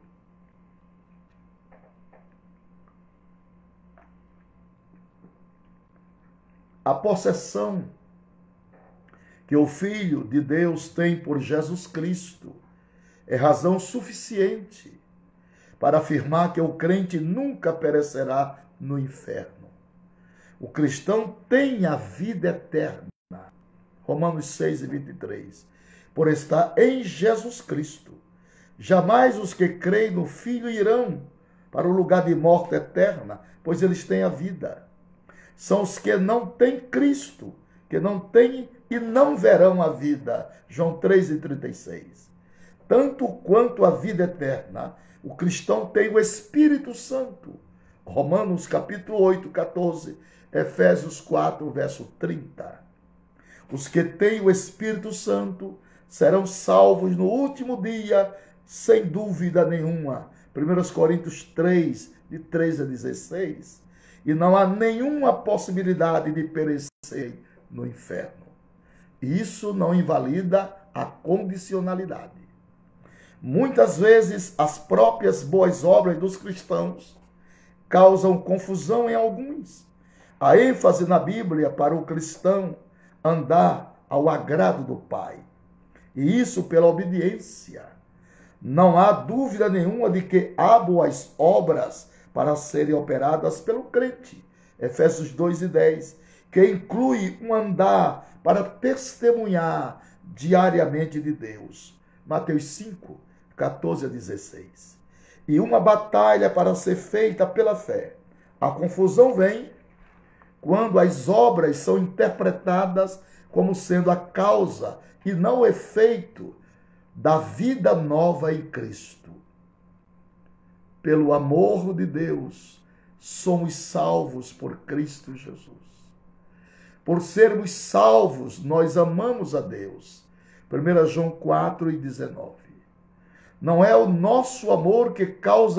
A possessão que o Filho de Deus tem por Jesus Cristo é razão suficiente para afirmar que o crente nunca perecerá no inferno. O cristão tem a vida eterna. Romanos 6 e 23. Por estar em Jesus Cristo. Jamais os que creem no Filho irão para o lugar de morte eterna, pois eles têm a vida. São os que não têm Cristo, que não têm e não verão a vida. João 3 e 36. Tanto quanto a vida eterna, o cristão tem o Espírito Santo. Romanos capítulo 8, 14, Efésios 4, verso 30. Os que têm o Espírito Santo serão salvos no último dia, sem dúvida nenhuma. 1 Coríntios 3, de 13 a 16. E não há nenhuma possibilidade de perecer no inferno. Isso não invalida a condicionalidade. Muitas vezes, as próprias boas obras dos cristãos causam confusão em alguns. A ênfase na Bíblia para o cristão andar ao agrado do Pai. E isso pela obediência. Não há dúvida nenhuma de que há boas obras para serem operadas pelo crente. Efésios 2 e 10, que inclui um andar para testemunhar diariamente de Deus. Mateus 5, 14 a 16. E uma batalha para ser feita pela fé. A confusão vem quando as obras são interpretadas como sendo a causa e não o efeito da vida nova em Cristo. Pelo amor de Deus, somos salvos por Cristo Jesus. Por sermos salvos, nós amamos a Deus. 1 João 4 e 19. Não é o nosso amor que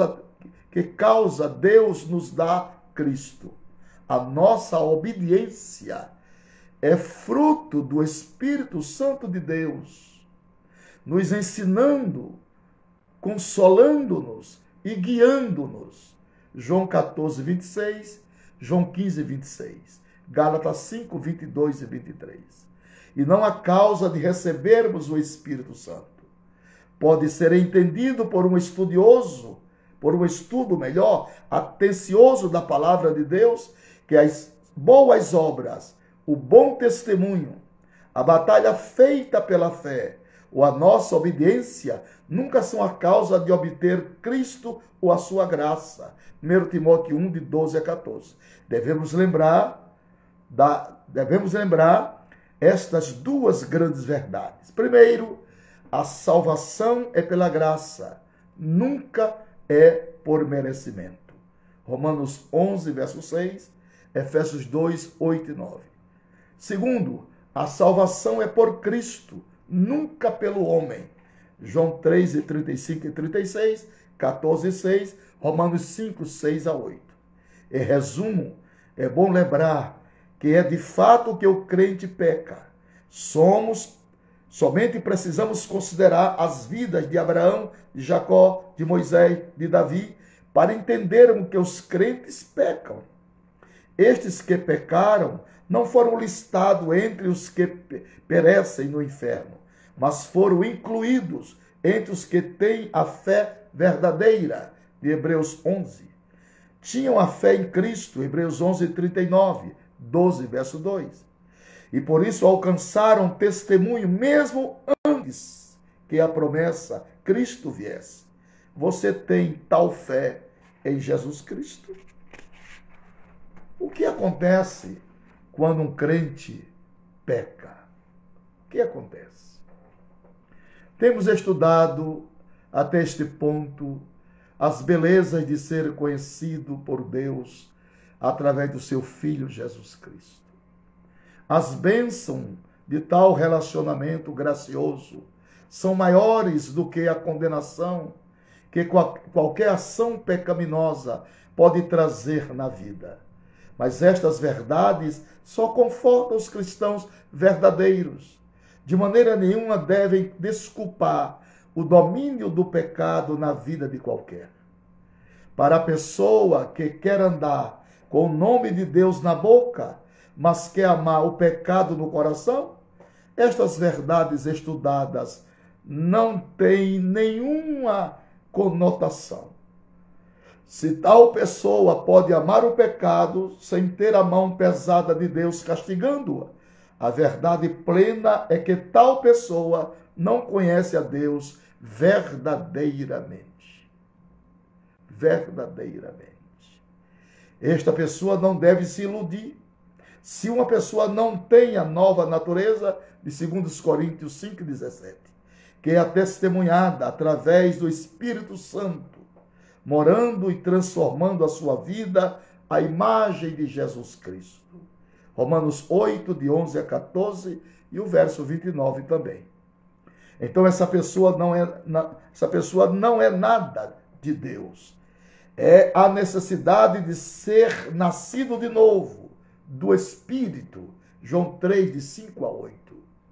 causa Deus nos dar Cristo. A nossa obediência é fruto do Espírito Santo de Deus, nos ensinando, consolando-nos e guiando-nos. João 14, 26, João 15, 26, Gálatas 5, 22 e 23. E não há causa de recebermos o Espírito Santo. Pode ser entendido por um estudioso, por um estudo melhor, atencioso da palavra de Deus, que as boas obras, o bom testemunho, a batalha feita pela fé ou a nossa obediência nunca são a causa de obter Cristo ou a sua graça. 1 Timóteo 1, de 12 a 14. Devemos lembrar estas duas grandes verdades. Primeiro, a salvação é pela graça, nunca é por merecimento. Romanos 11, verso 6, Efésios 2, 8 e 9. Segundo, a salvação é por Cristo, nunca pelo homem. João 3, 35 e 36, 14 e 6, Romanos 5, 6 a 8. Em resumo, é bom lembrar que é de fato que o crente peca. Somente precisamos considerar as vidas de Abraão, de Jacó, de Moisés, de Davi, para entendermos que os crentes pecam. Estes que pecaram não foram listados entre os que perecem no inferno, mas foram incluídos entre os que têm a fé verdadeira, de Hebreus 11. Tinham a fé em Cristo, Hebreus 11, 39, 12, verso 2. E por isso alcançaram testemunho mesmo antes que a promessa Cristo viesse. Você tem tal fé em Jesus Cristo? O que acontece quando um crente peca? O que acontece? Temos estudado até este ponto as belezas de ser conhecido por Deus através do seu Filho Jesus Cristo. As bênçãos de tal relacionamento gracioso são maiores do que a condenação que qualquer ação pecaminosa pode trazer na vida. Mas estas verdades só confortam os cristãos verdadeiros. De maneira nenhuma devem desculpar o domínio do pecado na vida de qualquer. Para a pessoa que quer andar com o nome de Deus na boca, mas quer amar o pecado no coração, estas verdades estudadas não têm nenhuma conotação. Se tal pessoa pode amar o pecado sem ter a mão pesada de Deus castigando-a, a verdade plena é que tal pessoa não conhece a Deus verdadeiramente. Verdadeiramente. Esta pessoa não deve se iludir. Se uma pessoa não tem a nova natureza, de 2 Coríntios 5,17, que é a testemunhada através do Espírito Santo, morando e transformando a sua vida à imagem de Jesus Cristo. Romanos 8, de 11 a 14, e o verso 29 também. Então essa pessoa não é nada de Deus. É a necessidade de ser nascido de novo, do Espírito. João 3, de 5 a 8.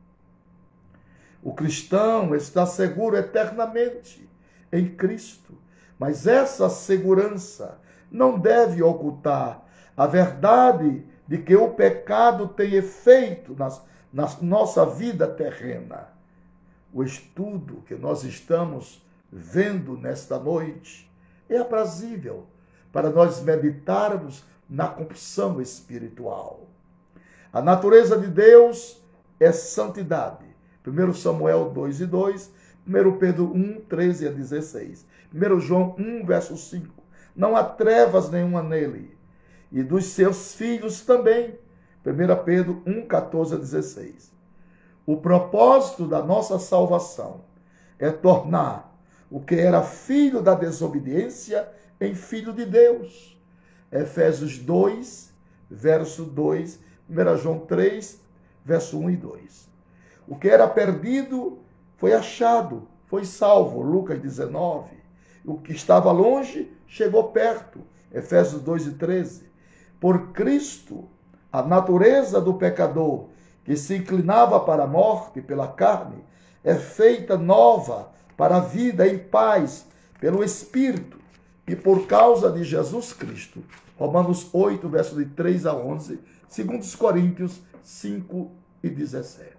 O cristão está seguro eternamente em Cristo, mas essa segurança não deve ocultar a verdade de que o pecado tem efeito na nossa vida terrena. O estudo que nós estamos vendo nesta noite é aprazível para nós meditarmos na compulsão espiritual. A natureza de Deus é santidade. 1 Samuel 2 e 2, 1 Pedro 1, 13 a 16, 1 João 1, verso 5. Não há trevas nenhuma nele. E dos seus filhos também. 1 Pedro 1, 14 a 16. O propósito da nossa salvação é tornar o que era filho da desobediência em filho de Deus. Efésios 2, verso 2, 1 João 3, verso 1 e 2. O que era perdido foi achado, foi salvo. Lucas 19. O que estava longe chegou perto. Efésios 2 e 13. Por Cristo, a natureza do pecador que se inclinava para a morte pela carne é feita nova para a vida em paz pelo Espírito. E por causa de Jesus Cristo. Romanos 8, versos de 3 a 11, 2 Coríntios 5 e 17.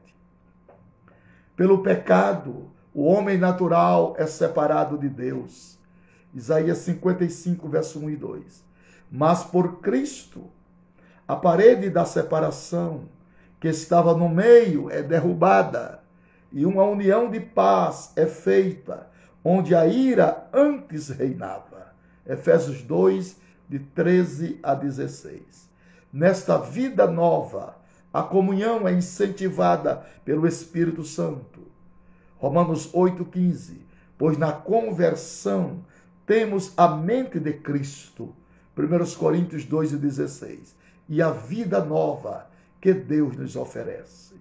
Pelo pecado, o homem natural é separado de Deus. Isaías 55, verso 1 e 2. Mas por Cristo, a parede da separação que estava no meio é derrubada e uma união de paz é feita, onde a ira antes reinava. Efésios 2, de 13 a 16. Nesta vida nova, a comunhão é incentivada pelo Espírito Santo. Romanos 8,15. Pois na conversão temos a mente de Cristo. 1 Coríntios 2,16. E a vida nova que Deus nos oferece.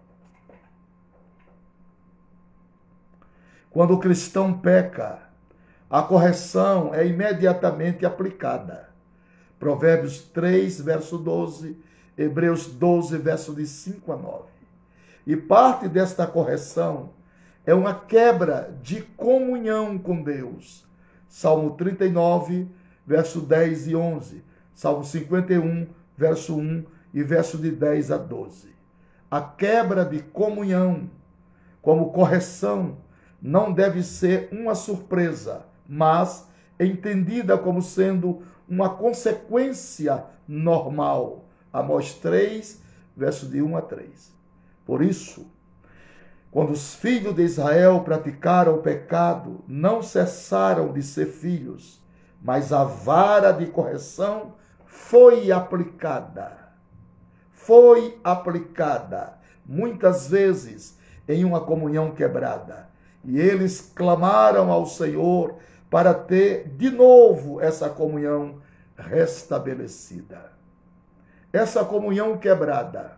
Quando o cristão peca, a correção é imediatamente aplicada. Provérbios 3, verso 12, Hebreus 12, verso de 5 a 9. E parte desta correção é uma quebra de comunhão com Deus. Salmo 39, verso 10 e 11. Salmo 51, verso 1 e verso de 10 a 12. A quebra de comunhão como correção não deve ser uma surpresa, mas entendida como sendo uma consequência normal. Amós 3, verso de 1 a 3. Por isso, quando os filhos de Israel praticaram o pecado, não cessaram de ser filhos, mas a vara de correção foi aplicada. Foi aplicada, muitas vezes, em uma comunhão quebrada. E eles clamaram ao Senhor para ter de novo essa comunhão restabelecida. Essa comunhão quebrada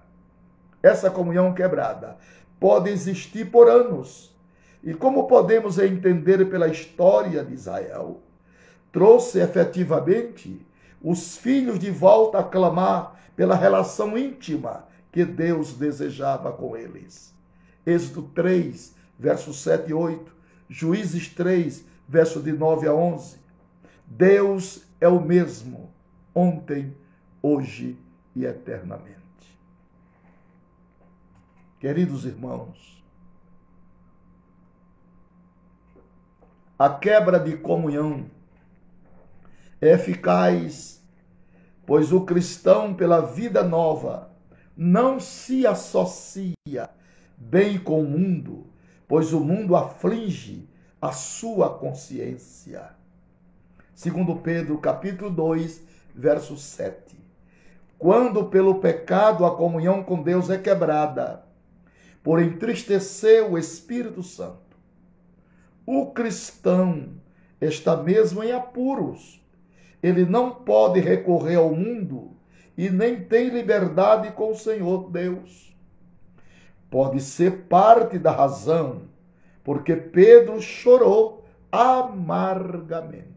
pode existir por anos. E como podemos entender pela história de Israel, trouxe efetivamente os filhos de volta a clamar pela relação íntima que Deus desejava com eles. Êxodo 3, versos 7 e 8, Juízes 3, versos de 9 a 11. Deus é o mesmo, ontem, hoje e eternamente. Queridos irmãos, a quebra de comunhão é eficaz, pois o cristão, pela vida nova, não se associa bem com o mundo, pois o mundo aflige a sua consciência. Segundo Pedro, capítulo 2, verso 7. Quando pelo pecado a comunhão com Deus é quebrada, por entristecer o Espírito Santo, o cristão está mesmo em apuros. Ele não pode recorrer ao mundo e nem tem liberdade com o Senhor Deus. Pode ser parte da razão, porque Pedro chorou amargamente.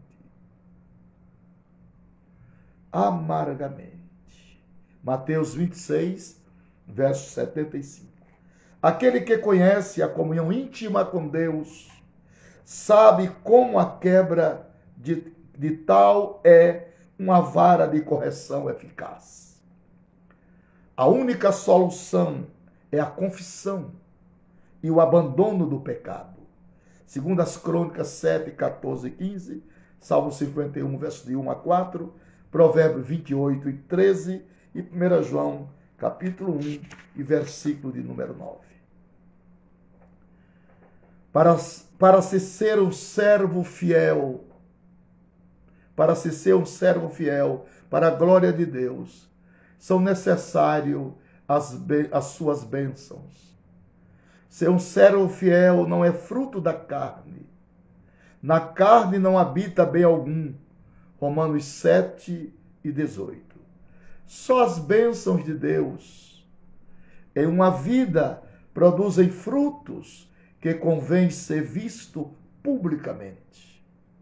Amargamente. Mateus 26, verso 75. Aquele que conhece a comunhão íntima com Deus, sabe como a quebra de tal é uma vara de correção eficaz. A única solução é a confissão e o abandono do pecado. Segundo as Crônicas 7, 14 e 15, Salmo 51, verso de 1 a 4, Provérbios 28 e 13 e 1 João, capítulo 1 e versículo de número 9. Para se ser um servo fiel, para a glória de Deus, são necessárias as suas bênçãos. Ser um servo fiel não é fruto da carne. Na carne não habita bem algum. Romanos 7 e 18. Só as bênçãos de Deus em uma vida produzem frutos que convém ser visto publicamente.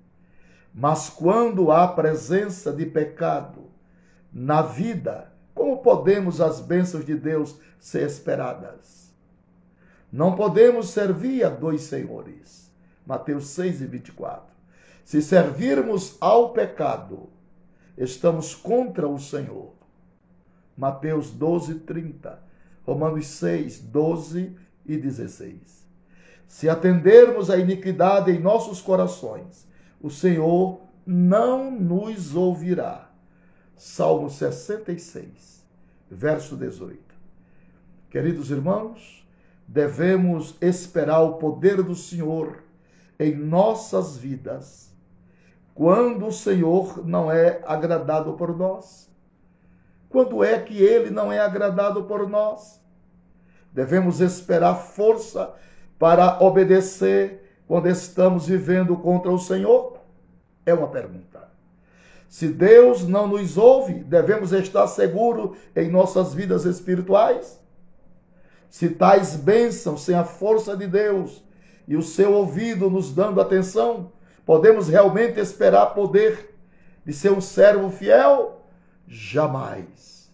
Mas quando há presença de pecado na vida, como podemos as bênçãos de Deus ser esperadas? Não podemos servir a dois senhores. Mateus 6 e 24. Se servirmos ao pecado, estamos contra o Senhor. Mateus 12, 30. Romanos 6, 12 e 16. Se atendermos à iniquidade em nossos corações, o Senhor não nos ouvirá. Salmo 66, verso 18. Queridos irmãos, devemos esperar o poder do Senhor em nossas vidas, quando o Senhor não é agradado por nós. Quando é que Ele não é agradado por nós? Devemos esperar força para obedecer quando estamos vivendo contra o Senhor? É uma pergunta. Se Deus não nos ouve, devemos estar seguros em nossas vidas espirituais? Se tais bênçãos sem a força de Deus e o seu ouvido nos dando atenção, podemos realmente esperar poder de ser um servo fiel? Jamais.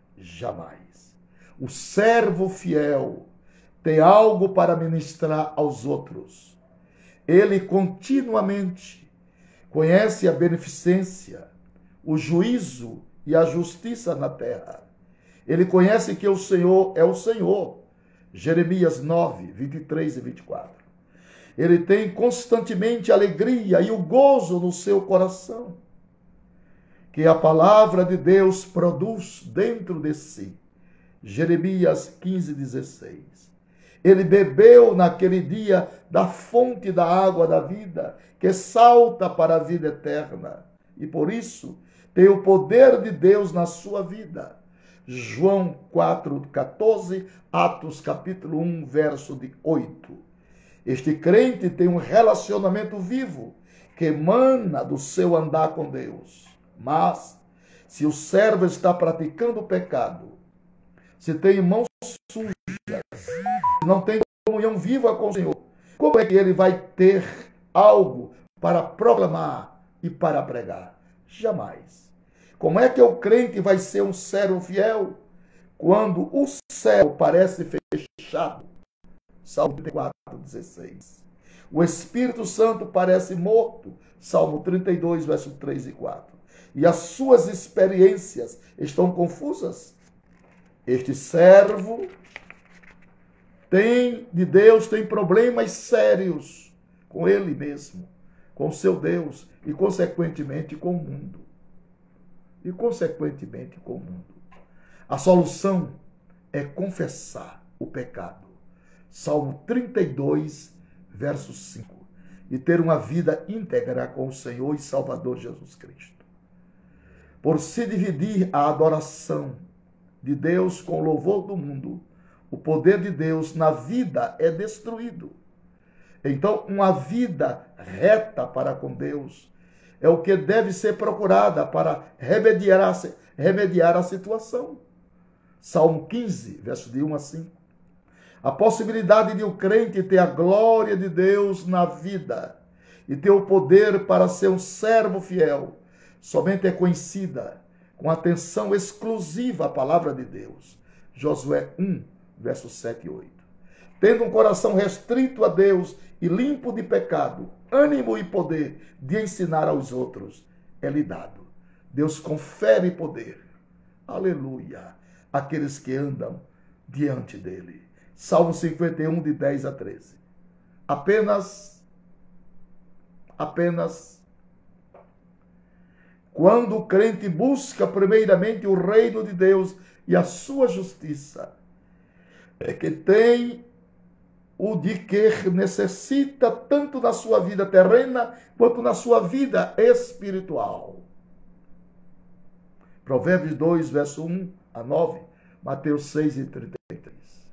Jamais. O servo fiel tem algo para ministrar aos outros. Ele continuamente conhece a beneficência, o juízo e a justiça na terra. Ele conhece que o Senhor é o Senhor. Jeremias 9, 23 e 24. Ele tem constantemente a alegria e o gozo no seu coração, que a palavra de Deus produz dentro de si. Jeremias 15, 16. Ele bebeu naquele dia da fonte da água da vida, que salta para a vida eterna. E por isso tem o poder de Deus na sua vida. João 4, 14, Atos capítulo 1, verso de 8. Este crente tem um relacionamento vivo que emana do seu andar com Deus. Mas, se o servo está praticando o pecado, se tem mãos sujas, se não tem comunhão viva com o Senhor, como é que ele vai ter algo para proclamar e para pregar? Jamais. Como é que o crente vai ser um servo fiel quando o céu parece fechado? Salmo 34, 16. O Espírito Santo parece morto. Salmo 32, verso 3 e 4. E as suas experiências estão confusas. Este servo de Deus tem problemas sérios com ele mesmo, com seu Deus e, consequentemente, com o mundo. A solução é confessar o pecado. Salmo 32, verso 5. E ter uma vida íntegra com o Senhor e Salvador Jesus Cristo. Por se dividir a adoração de Deus com o louvor do mundo, o poder de Deus na vida é destruído. Então, uma vida reta para com Deus é o que deve ser procurada para remediar a situação. Salmo 15, verso de 1 a 5. A possibilidade de o crente ter a glória de Deus na vida e ter o poder para ser um servo fiel somente é conhecida com atenção exclusiva à palavra de Deus. Josué 1, versos 7 e 8. Tendo um coração restrito a Deus e limpo de pecado, ânimo e poder de ensinar aos outros é lhe dado. Deus confere poder, aleluia, àqueles que andam diante dele. Salmo 51, de 10 a 13. Apenas quando o crente busca primeiramente o reino de Deus e a sua justiça, é que tem o de que necessita tanto na sua vida terrena quanto na sua vida espiritual. Provérbios 2, verso 1 a 9, Mateus 6 e 33.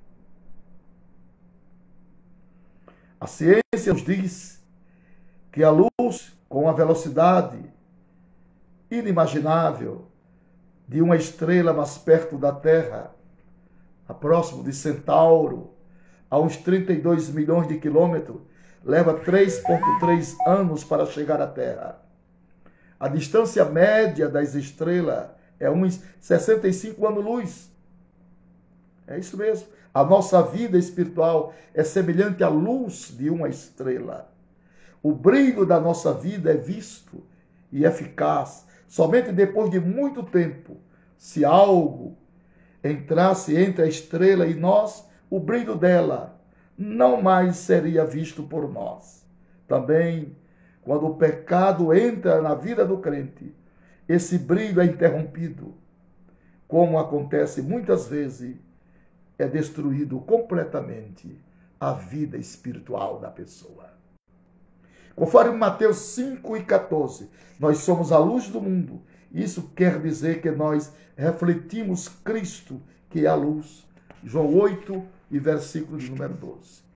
A ciência nos diz que a luz, com a velocidade inimaginável de uma estrela mais perto da Terra, a próximo de Centauro, a uns 32 milhões de quilômetros, leva 3,3 anos para chegar à Terra. A distância média das estrelas é uns 65 anos-luz. É isso mesmo. A nossa vida espiritual é semelhante à luz de uma estrela. O brilho da nossa vida é visto e eficaz somente depois de muito tempo. Se algo entrasse entre a estrela e nós, o brilho dela não mais seria visto por nós. Também, quando o pecado entra na vida do crente, esse brilho é interrompido. Como acontece muitas vezes, é destruído completamente a vida espiritual da pessoa. Conforme Mateus 5 e 14, nós somos a luz do mundo. Isso quer dizer que nós refletimos Cristo, que é a luz. João 8 e versículo de número 12.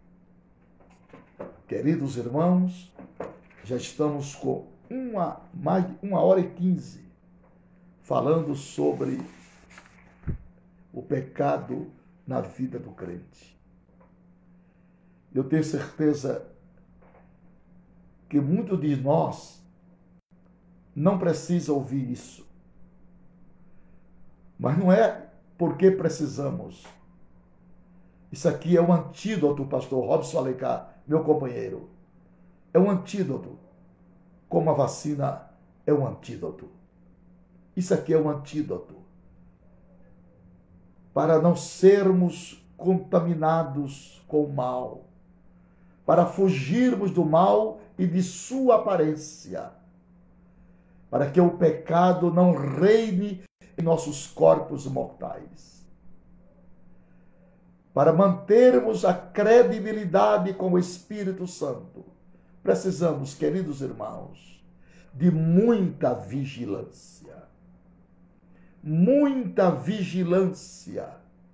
Queridos irmãos, já estamos com mais de 1h15 falando sobre o pecado na vida do crente. Eu tenho certeza que muitos de nós não precisam ouvir isso. Mas não é porque precisamos. Isso aqui é um antídoto, pastor Robson Alencar, meu companheiro. É um antídoto. Como a vacina é um antídoto. Isso aqui é um antídoto. Para não sermos contaminados com o mal. Para fugirmos do mal e de sua aparência. Para que o pecado não reine em nossos corpos mortais. Para mantermos a credibilidade com o Espírito Santo, precisamos, queridos irmãos, de muita vigilância. Muita vigilância.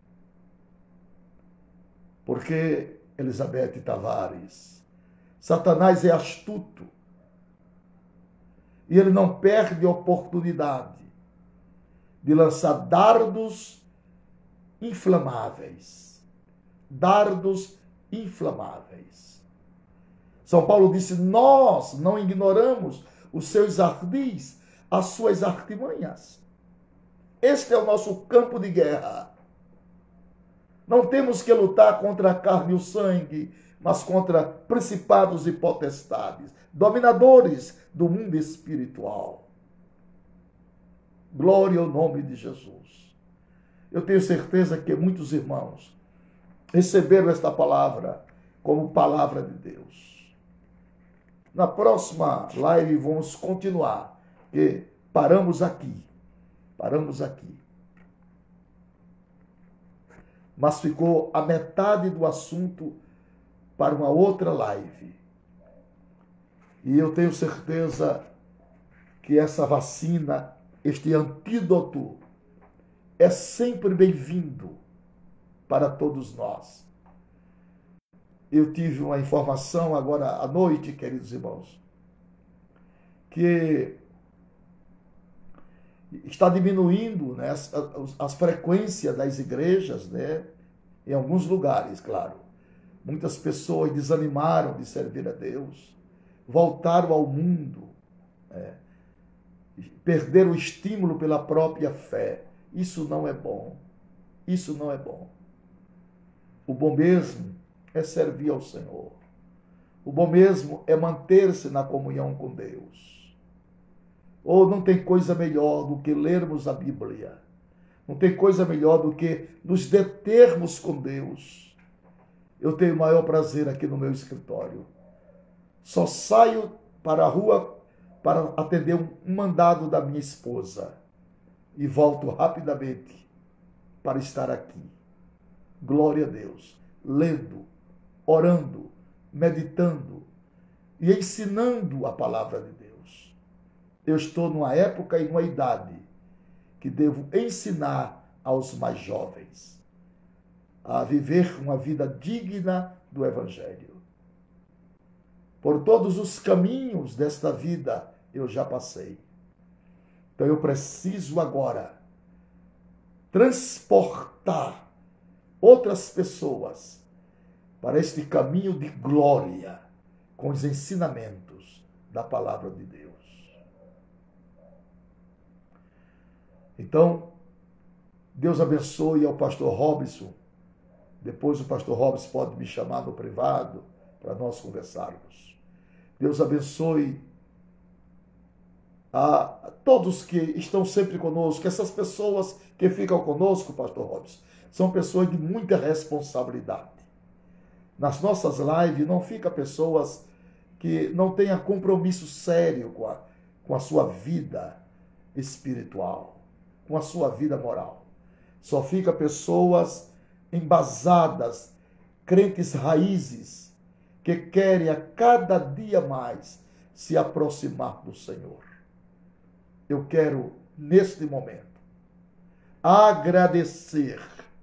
Porque, Elizabeth Tavares, Satanás é astuto. E ele não perde a oportunidade de lançar dardos inflamáveis. Dardos inflamáveis. São Paulo disse, nós não ignoramos os seus ardis, as suas artimanhas. Este é o nosso campo de guerra. Não temos que lutar contra a carne e o sangue, mas contra principados e potestades, dominadores do mundo espiritual. Glória ao nome de Jesus. Eu tenho certeza que muitos irmãos receberam esta palavra como palavra de Deus. Na próxima live vamos continuar, porque paramos aqui. Mas ficou a metade do assunto para uma outra live. E eu tenho certeza que essa vacina, este antídoto, é sempre bem-vindo para todos nós. Eu tive uma informação agora à noite, queridos irmãos, que está diminuindo, né, as frequências das igrejas, né, em alguns lugares, claro. Muitas pessoas desanimaram de servir a Deus, voltaram ao mundo, perderam o estímulo pela própria fé. Isso não é bom. Isso não é bom. O bom mesmo é servir ao Senhor. O bom mesmo é manter-se na comunhão com Deus. Ou não tem coisa melhor do que lermos a Bíblia. Não tem coisa melhor do que nos determos com Deus. Eu tenho o maior prazer aqui no meu escritório. Só saio para a rua para atender um mandado da minha esposa. E volto rapidamente para estar aqui. Glória a Deus. Lendo, orando, meditando e ensinando a palavra de Deus. Eu estou numa época e numa idade que devo ensinar aos mais jovens a viver uma vida digna do Evangelho. Por todos os caminhos desta vida eu já passei. Então eu preciso agora transportar outras pessoas para este caminho de glória com os ensinamentos da palavra de Deus. Então, Deus abençoe ao pastor Robson. Depois o pastor Robson pode me chamar no privado para nós conversarmos. Deus abençoe a todos que estão sempre conosco. Essas pessoas que ficam conosco, pastor Robson, são pessoas de muita responsabilidade. Nas nossas lives não fica pessoas que não tenham compromisso sério com a sua vida espiritual, com a sua vida moral. Só fica pessoas embasadas, crentes raízes, que querem a cada dia mais se aproximar do Senhor. Eu quero, neste momento, agradecer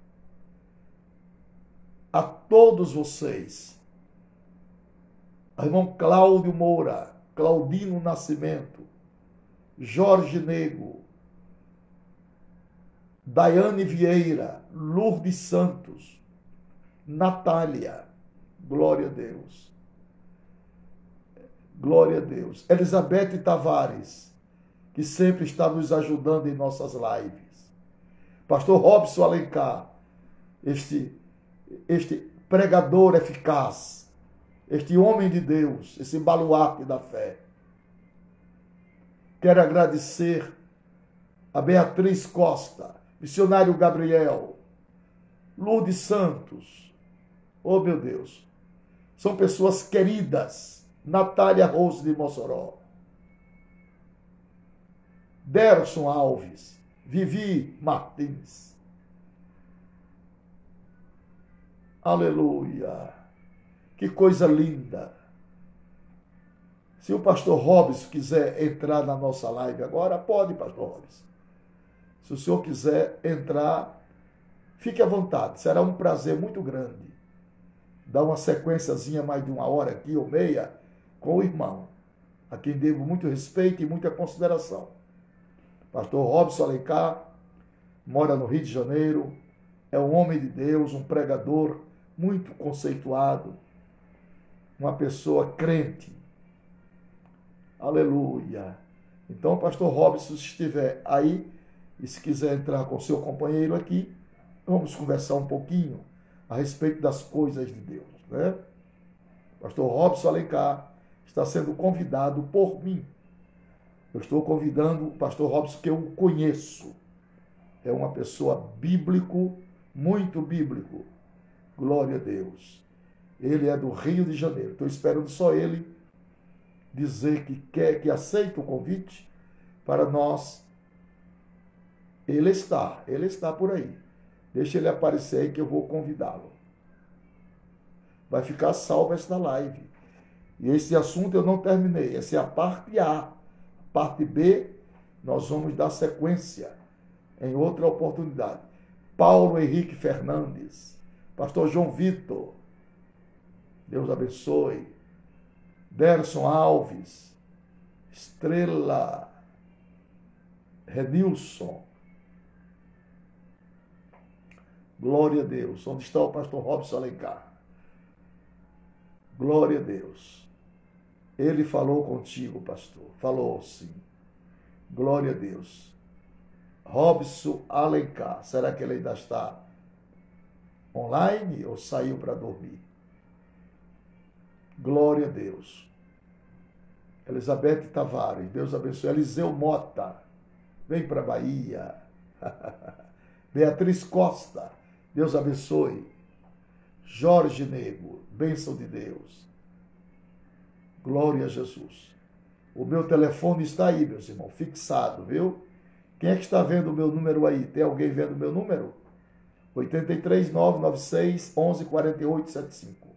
a todos vocês, irmão Cláudio Moura, Claudino Nascimento, Jorge Nego, Daiane Vieira, Lourdes Santos, Natália, glória a Deus, glória a Deus, Elizabeth Tavares, que sempre está nos ajudando em nossas lives, pastor Robson Alencar, este pregador eficaz, este homem de Deus, esse baluarte da fé. Quero agradecer a Beatriz Costa, missionário Gabriel, Lourdes Santos, oh meu Deus, são pessoas queridas, Natália Rose de Mossoró, Derson Alves, Vivi Martins, aleluia, que coisa linda. Se o pastor Robson quiser entrar na nossa live agora, pode, pastor Robson. Se o senhor quiser entrar, fique à vontade, será um prazer muito grande dar uma sequenciazinha mais de 1 hora aqui ou meia com o irmão, a quem devo muito respeito e muita consideração. Pastor Robson Alencar mora no Rio de Janeiro, é um homem de Deus, um pregador muito conceituado, uma pessoa crente. Aleluia. Então, pastor Robson, se estiver aí, e se quiser entrar com seu companheiro aqui, vamos conversar um pouquinho a respeito das coisas de Deus, né? Pastor Robson Alencar está sendo convidado por mim. Eu estou convidando o pastor Robson, que eu conheço. É uma pessoa bíblico, muito bíblico. Glória a Deus. Ele é do Rio de Janeiro. Estou esperando só ele dizer que quer, que aceita o convite para nós. Ele está por aí. Deixa ele aparecer aí que eu vou convidá-lo. Vai ficar salvo esta live. E esse assunto eu não terminei. Essa é a parte A. Parte B, nós vamos dar sequência em outra oportunidade. Paulo Henrique Fernandes, pastor João Vitor, Deus abençoe. Derson Alves, Estrela Renilson. Glória a Deus. Onde está o pastor Robson Alencar? Glória a Deus. Ele falou contigo, pastor. Falou, sim. Glória a Deus. Robson Alencar. Será que ele ainda está online ou saiu para dormir? Glória a Deus. Elizabeth Tavares. Deus abençoe. Eliseu Mota. Vem para a Bahia. Beatriz Costa. Deus abençoe. Jorge Nego. Bênção de Deus. Glória a Jesus. O meu telefone está aí, meus irmãos, fixado, viu? Quem é que está vendo o meu número aí? Tem alguém vendo o meu número? 83 996 11 48 75.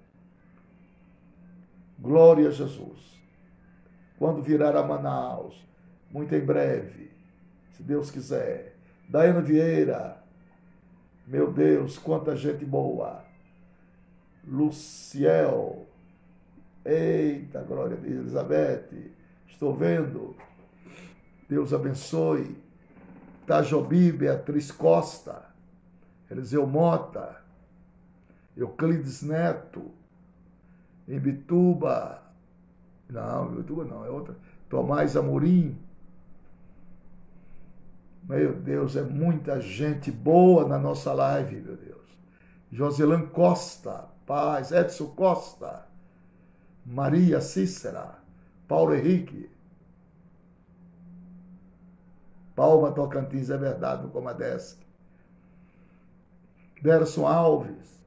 Glória a Jesus. Quando virar a Manaus, muito em breve, se Deus quiser. Daiane Vieira, meu Deus, quanta gente boa. Luciel, eita, glória a Deus. Elizabeth, estou vendo. Deus abençoe. Tajobi, Beatriz Costa, Eliseu Mota, Euclides Neto, Imbituba, não, Imbituba não, é outra, Tomás Amorim. Meu Deus, é muita gente boa na nossa live, meu Deus. Joselan Costa, paz, Edson Costa, Maria Cícera, Paulo Henrique, Palma Tocantins, é verdade, no Comadesc. Derson Alves,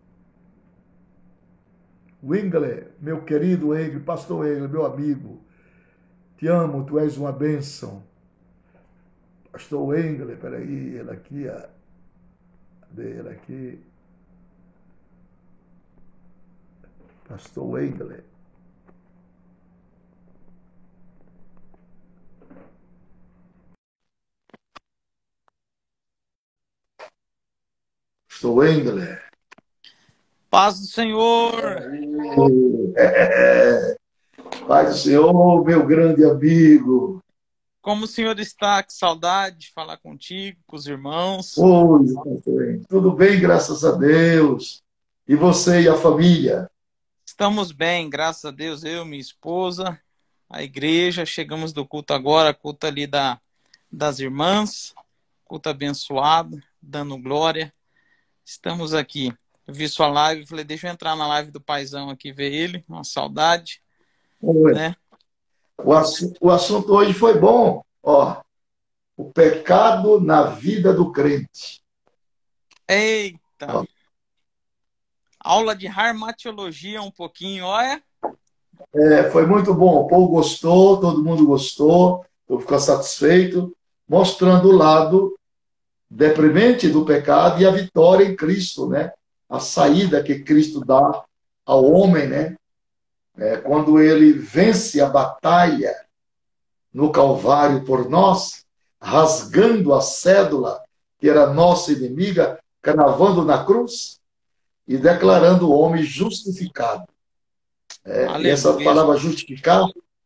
Wingler, meu querido Egli, pastor Egli, meu amigo, te amo, tu és uma bênção. Pastor Wingler, peraí, ele aqui, cadê ele aqui? Pastor Wingler. Pastor Wingler. Paz do Senhor. Paz do Senhor, meu grande amigo. Como o senhor está? Que saudade de falar contigo, com os irmãos. Oi, pastor. Tudo bem, graças a Deus. E você e a família? Estamos bem, graças a Deus. Eu, minha esposa, a igreja. Chegamos do culto agora, culto ali das irmãs. Culto abençoado, dando glória. Estamos aqui. Eu vi sua live, falei, deixa eu entrar na live do paizão aqui, ver ele. Uma saudade. Oi. Né? O assunto hoje foi bom. Ó, o pecado na vida do crente. Eita! Ó. Aula de harmatologia um pouquinho, olha. Foi muito bom. O povo gostou, todo mundo gostou, o povo ficou satisfeito, mostrando o lado deprimente do pecado e a vitória em Cristo, né? A saída que Cristo dá ao homem, né? Quando ele vence a batalha no Calvário por nós, rasgando a cédula que era nossa inimiga, cravando na cruz e declarando o homem justificado. E essa palavra justificar,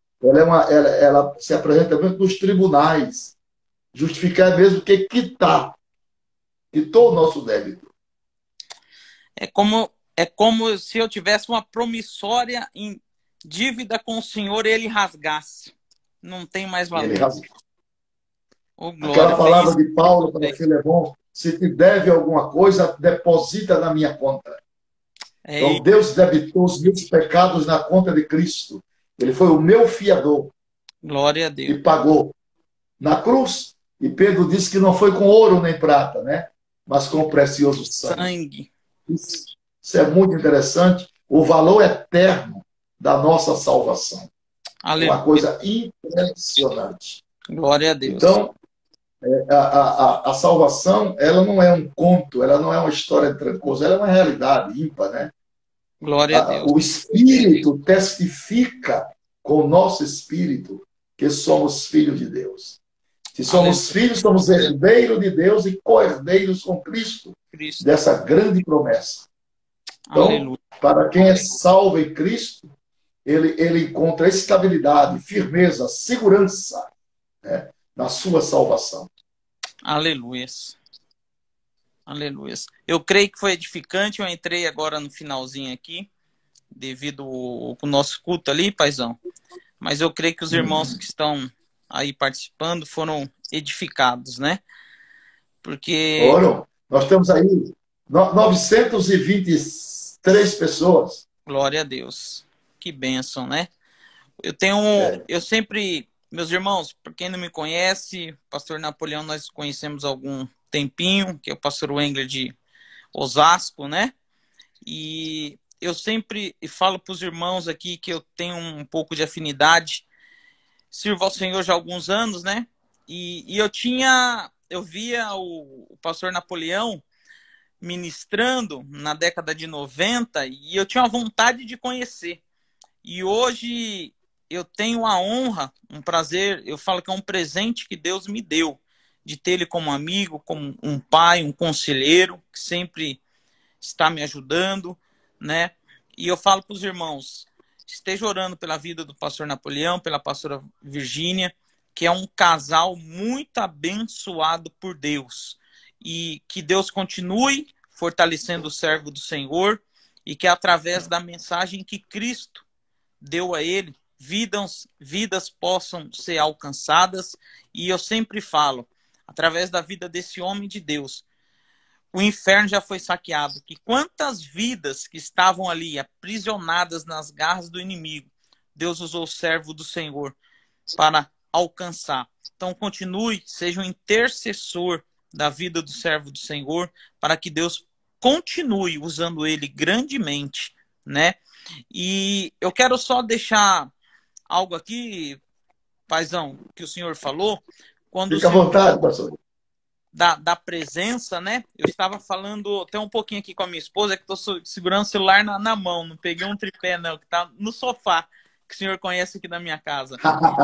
ela se apresenta mesmo nos tribunais. Justificar é mesmo que quitar. Quitou o nosso débito. É como se eu tivesse uma promissória em dívida com o Senhor e ele rasgasse. Não tem mais valor. Ele rasgou. Oh, glória, aquela palavra de Paulo para Filemon, se te deve alguma coisa, deposita na minha conta. Então Deus debitou os meus pecados na conta de Cristo. Ele foi o meu fiador. Glória a Deus. E pagou na cruz. E Pedro disse que não foi com ouro nem prata, né? Mas com o precioso sangue. Isso é muito interessante. O valor eterno da nossa salvação. Aleluia. Uma coisa impressionante. Glória a Deus. Então, a salvação, ela não é um conto, ela não é uma história trancosa, ela é uma realidade ímpar, né? Glória a Deus. O Espírito testifica com o nosso Espírito que somos filhos de Deus. Se somos filhos, somos herdeiros de Deus e co-herdeiros com Cristo. Dessa grande promessa. Então, para quem é salvo em Cristo, ele encontra estabilidade, firmeza, segurança, né, na sua salvação. Aleluias. Aleluias. Eu creio que foi edificante. Eu entrei agora no finalzinho aqui, devido ao nosso culto ali, paizão. Mas eu creio que os irmãos que estão aí participando foram edificados, né? Porque... Oro, nós temos aí 923 pessoas. Glória a Deus. Que bênção, né? Eu sempre, meus irmãos, para quem não me conhece, pastor Napoleão, nós conhecemos há algum tempinho, que é o pastor Wengler de Osasco, né? E eu sempre falo para os irmãos aqui que eu tenho um pouco de afinidade, sirvo ao Senhor já há alguns anos, né? E eu via o pastor Napoleão ministrando na década de 90 e eu tinha uma vontade de conhecer. E hoje eu tenho a honra, um prazer, eu falo que é um presente que Deus me deu, de ter ele como amigo, como um pai, um conselheiro, que sempre está me ajudando, né? E eu falo para os irmãos, esteja orando pela vida do pastor Napoleão, pela pastora Virgínia, que é um casal muito abençoado por Deus. E que Deus continue fortalecendo o servo do Senhor e que através da mensagem que Cristo deu a ele, vidas possam ser alcançadas. E eu sempre falo, através da vida desse homem de Deus, o inferno já foi saqueado. Que quantas vidas que estavam ali aprisionadas nas garras do inimigo, Deus usou o servo do Senhor para alcançar. Então continue, seja um intercessor da vida do servo do Senhor, para que Deus continue usando ele grandemente, né? E eu quero só deixar algo aqui, paizão, que o senhor falou. Quando Fica à vontade, pastor. Da presença, né? Eu estava falando até um pouquinho aqui com a minha esposa, que estou segurando o celular na mão, não peguei um tripé, não, que está no sofá, que o senhor conhece aqui da minha casa.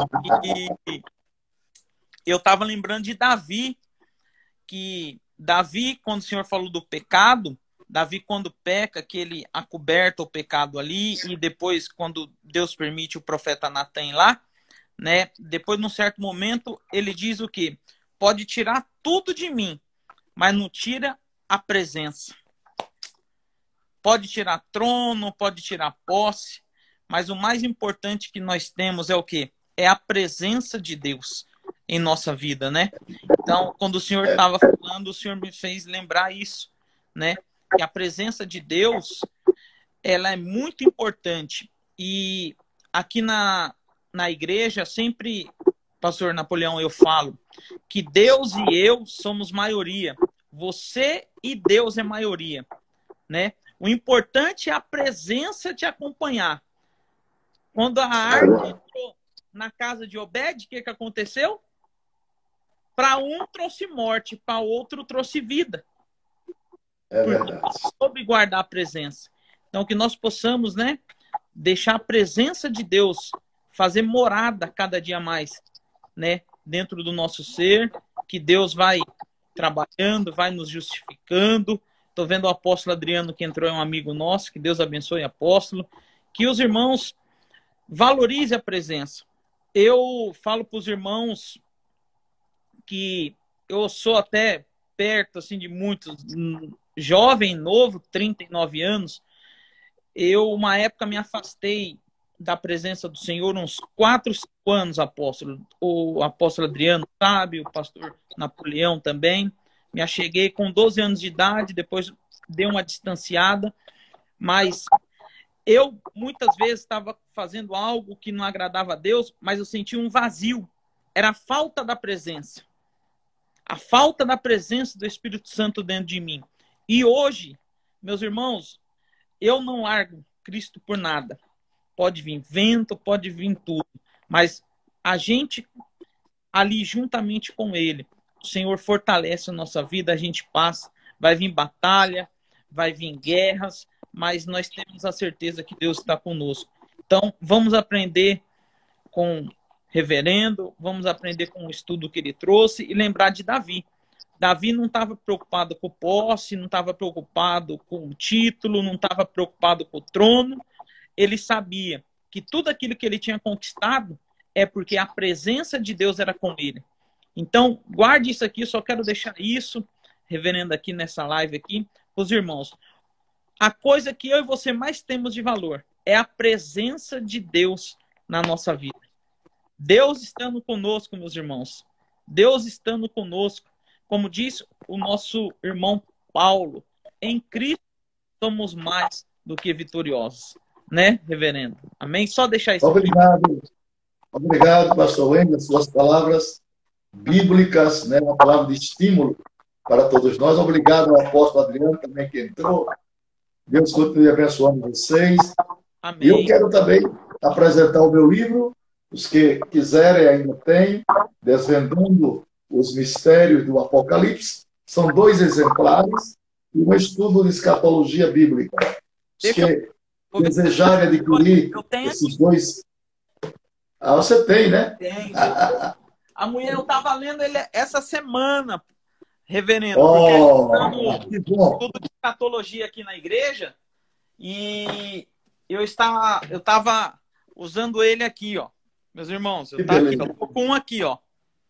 E eu estava lembrando de Davi, que Davi, quando o senhor falou do pecado, Davi, quando peca, que ele acoberta o pecado ali, e depois, quando Deus permite o profeta Natan ir lá, né? Depois, num certo momento, ele diz o quê? Pode tirar tudo de mim, mas não tira a presença. Pode tirar trono, pode tirar posse, mas o mais importante que nós temos é o quê? É a presença de Deus em nossa vida, né? Então, quando o senhor estava falando, o senhor me fez lembrar isso, né? Que a presença de Deus, ela é muito importante. E aqui na igreja, sempre, pastor Napoleão, eu falo que Deus e eu somos maioria. Você e Deus é maioria, né? O importante é a presença te acompanhar. Quando a arca entrou na casa de Obed, o que aconteceu? Para um trouxe morte, para outro trouxe vida. É verdade. Sobre guardar a presença. Então, que nós possamos, né, deixar a presença de Deus fazer morada cada dia mais, né, dentro do nosso ser, que Deus vai trabalhando, vai nos justificando. Estou vendo o apóstolo Adriano que entrou, é um amigo nosso, que Deus abençoe, apóstolo. Que os irmãos valorizem a presença. Eu falo para os irmãos que eu sou até perto assim de muitos, jovem, novo, 39 anos. Eu, uma época, me afastei da presença do Senhor, uns 4, 5 anos, apóstolo. O apóstolo Adriano sabe, o pastor Napoleão também. Me acheguei com 12 anos de idade, depois dei uma distanciada, mas eu muitas vezes estava fazendo algo que não agradava a Deus, mas eu sentia um vazio. Era a falta da presença. A falta da presença do Espírito Santo dentro de mim. E hoje, meus irmãos, eu não largo Cristo por nada. Pode vir vento, pode vir tudo. Mas a gente, ali juntamente com Ele, o Senhor fortalece a nossa vida, a gente passa. Vai vir batalha, vai vir guerras, mas nós temos a certeza que Deus está conosco. Então, vamos aprender com reverendo, vamos aprender com o estudo que ele trouxe e lembrar de Davi. Davi não estava preocupado com posse, não estava preocupado com o título, não estava preocupado com o trono. Ele sabia que tudo aquilo que ele tinha conquistado é porque a presença de Deus era com ele. Então, guarde isso aqui, só quero deixar isso, reverendo, aqui nessa live aqui, para os irmãos. A coisa que eu e você mais temos de valor é a presença de Deus na nossa vida. Deus estando conosco, meus irmãos. Deus estando conosco. Como diz o nosso irmão Paulo, em Cristo somos mais do que vitoriosos. Né, reverendo? Amém? Só deixar isso Obrigado. Aqui. Obrigado, pastor Wendel, suas palavras bíblicas, né? Uma palavra de estímulo para todos nós. Obrigado ao apóstolo Adriano também que entrou. Deus continue abençoando vocês. Amém. E eu quero também apresentar o meu livro. Os que quiserem ainda tem, Desvendando os Mistérios do Apocalipse. São 2 exemplares e um estudo de escatologia bíblica. Os que desejarem adquirir esses 2... Ah, você tem, né? Tem. A mulher, eu estava lendo ele essa semana, reverendo. Que bom. Estudo de escatologia aqui na igreja. E eu estava usando ele aqui, ó. Meus irmãos, eu tô com um aqui, ó.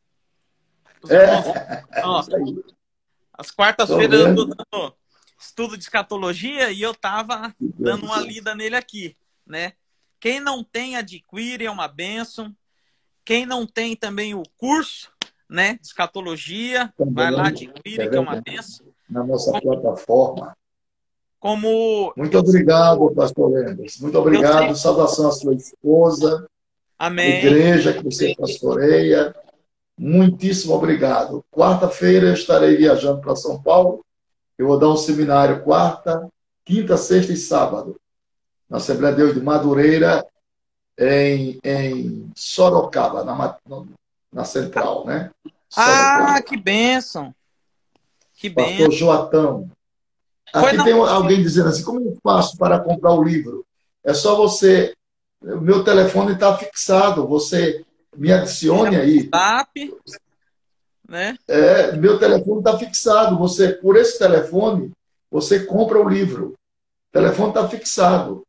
Ó, as quartas-feiras eu tô dando estudo de escatologia e eu tava dando uma lida nele aqui, né? Quem não tem, adquire, é uma bênção. Quem não tem também o curso, né, de escatologia, vai lá, adquire, que é uma bênção. Na nossa plataforma. Muito obrigado, pastor Lendas. Muito obrigado. Saudação à sua esposa. Amém. Igreja que você pastoreia. Muitíssimo obrigado. Quarta-feira eu estarei viajando para São Paulo. Eu vou dar um seminário quarta, quinta, sexta e sábado. Na Assembleia de Deus de Madureira, em Sorocaba, na Central, né? Sorocaba. Ah, que bênção! Que bênção. Pastor Joatão. Aqui tem alguém dizendo assim, como eu faço para comprar o livro? É só você... O meu telefone está fixado, você me adicione aí. WhatsApp, né? Meu telefone está fixado. Você, por esse telefone, você compra o livro. O telefone está fixado.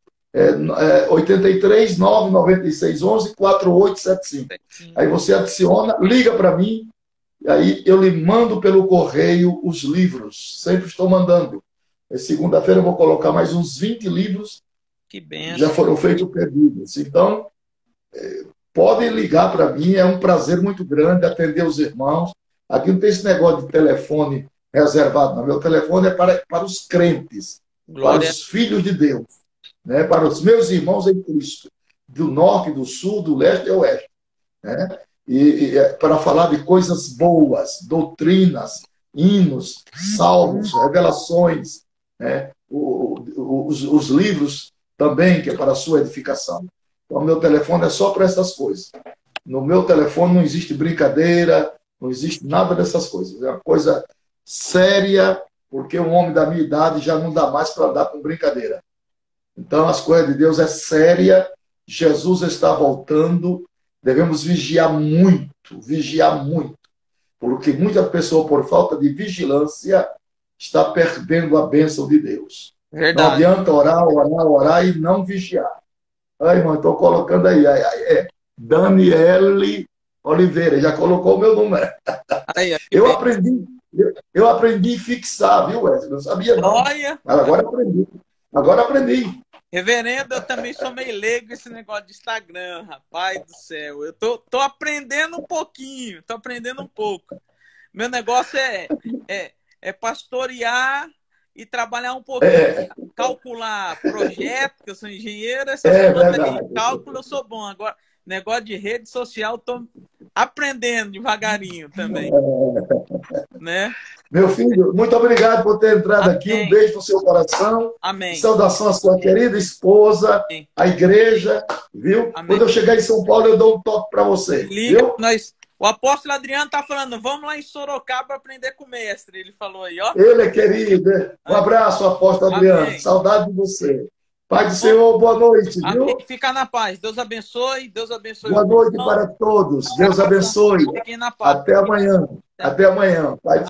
83 996 11 4875. Aí você adiciona, liga para mim, e aí eu lhe mando pelo correio os livros. Sempre estou mandando. Segunda-feira eu vou colocar mais uns 20 livros. Que benção. Já foram feitos pedidos. Então, podem ligar para mim, é um prazer muito grande atender os irmãos. Aqui não tem esse negócio de telefone reservado, não. Meu telefone é para os crentes, Glória. Para os filhos de Deus, né? Para os meus irmãos em Cristo, do norte, do sul, do leste e oeste. Né? E para falar de coisas boas, doutrinas, hinos, salmos, revelações, né? Os livros também, que é para a sua edificação. Então, meu telefone é só para essas coisas. No meu telefone não existe brincadeira, não existe nada dessas coisas. É uma coisa séria, porque um homem da minha idade já não dá mais para andar com brincadeira. Então, as coisas de Deus é séria, Jesus está voltando, devemos vigiar muito, porque muita pessoa, por falta de vigilância, está perdendo a bênção de Deus. Verdade. Não adianta orar e não vigiar. Ai, irmão, estou colocando aí. Daniele Oliveira, já colocou o meu número. Eu aprendi a fixar, viu, Wesley? Não sabia, não. Olha. Mas agora aprendi. Reverendo, eu também sou meio leigo esse negócio de Instagram, rapaz do céu. Eu tô aprendendo um pouquinho, tô aprendendo um pouco. Meu negócio é pastorear e trabalhar um pouquinho, calcular projeto, que eu sou engenheiro, essas coisas aí, cálculo eu sou bom. Agora, negócio de rede social, estou aprendendo devagarinho também. Né? Meu filho, muito obrigado por ter entrado aqui. Um beijo no seu coração. Amém. Saudação à sua querida esposa, à igreja, viu? Amém. Quando eu chegar em São Paulo, eu dou um toque para você. Liga, viu? O apóstolo Adriano está falando, vamos lá em Sorocaba aprender com o mestre. Ele falou aí, ó. Ele é querido. Um abraço, apóstolo Adriano. Amém. Saudade de você. Pai do Senhor, boa noite, viu? Amém. Fica na paz. Deus abençoe. Deus abençoe. Boa noite para todos. Deus abençoe. Fiquem na paz. Até amanhã. Até amanhã. Pai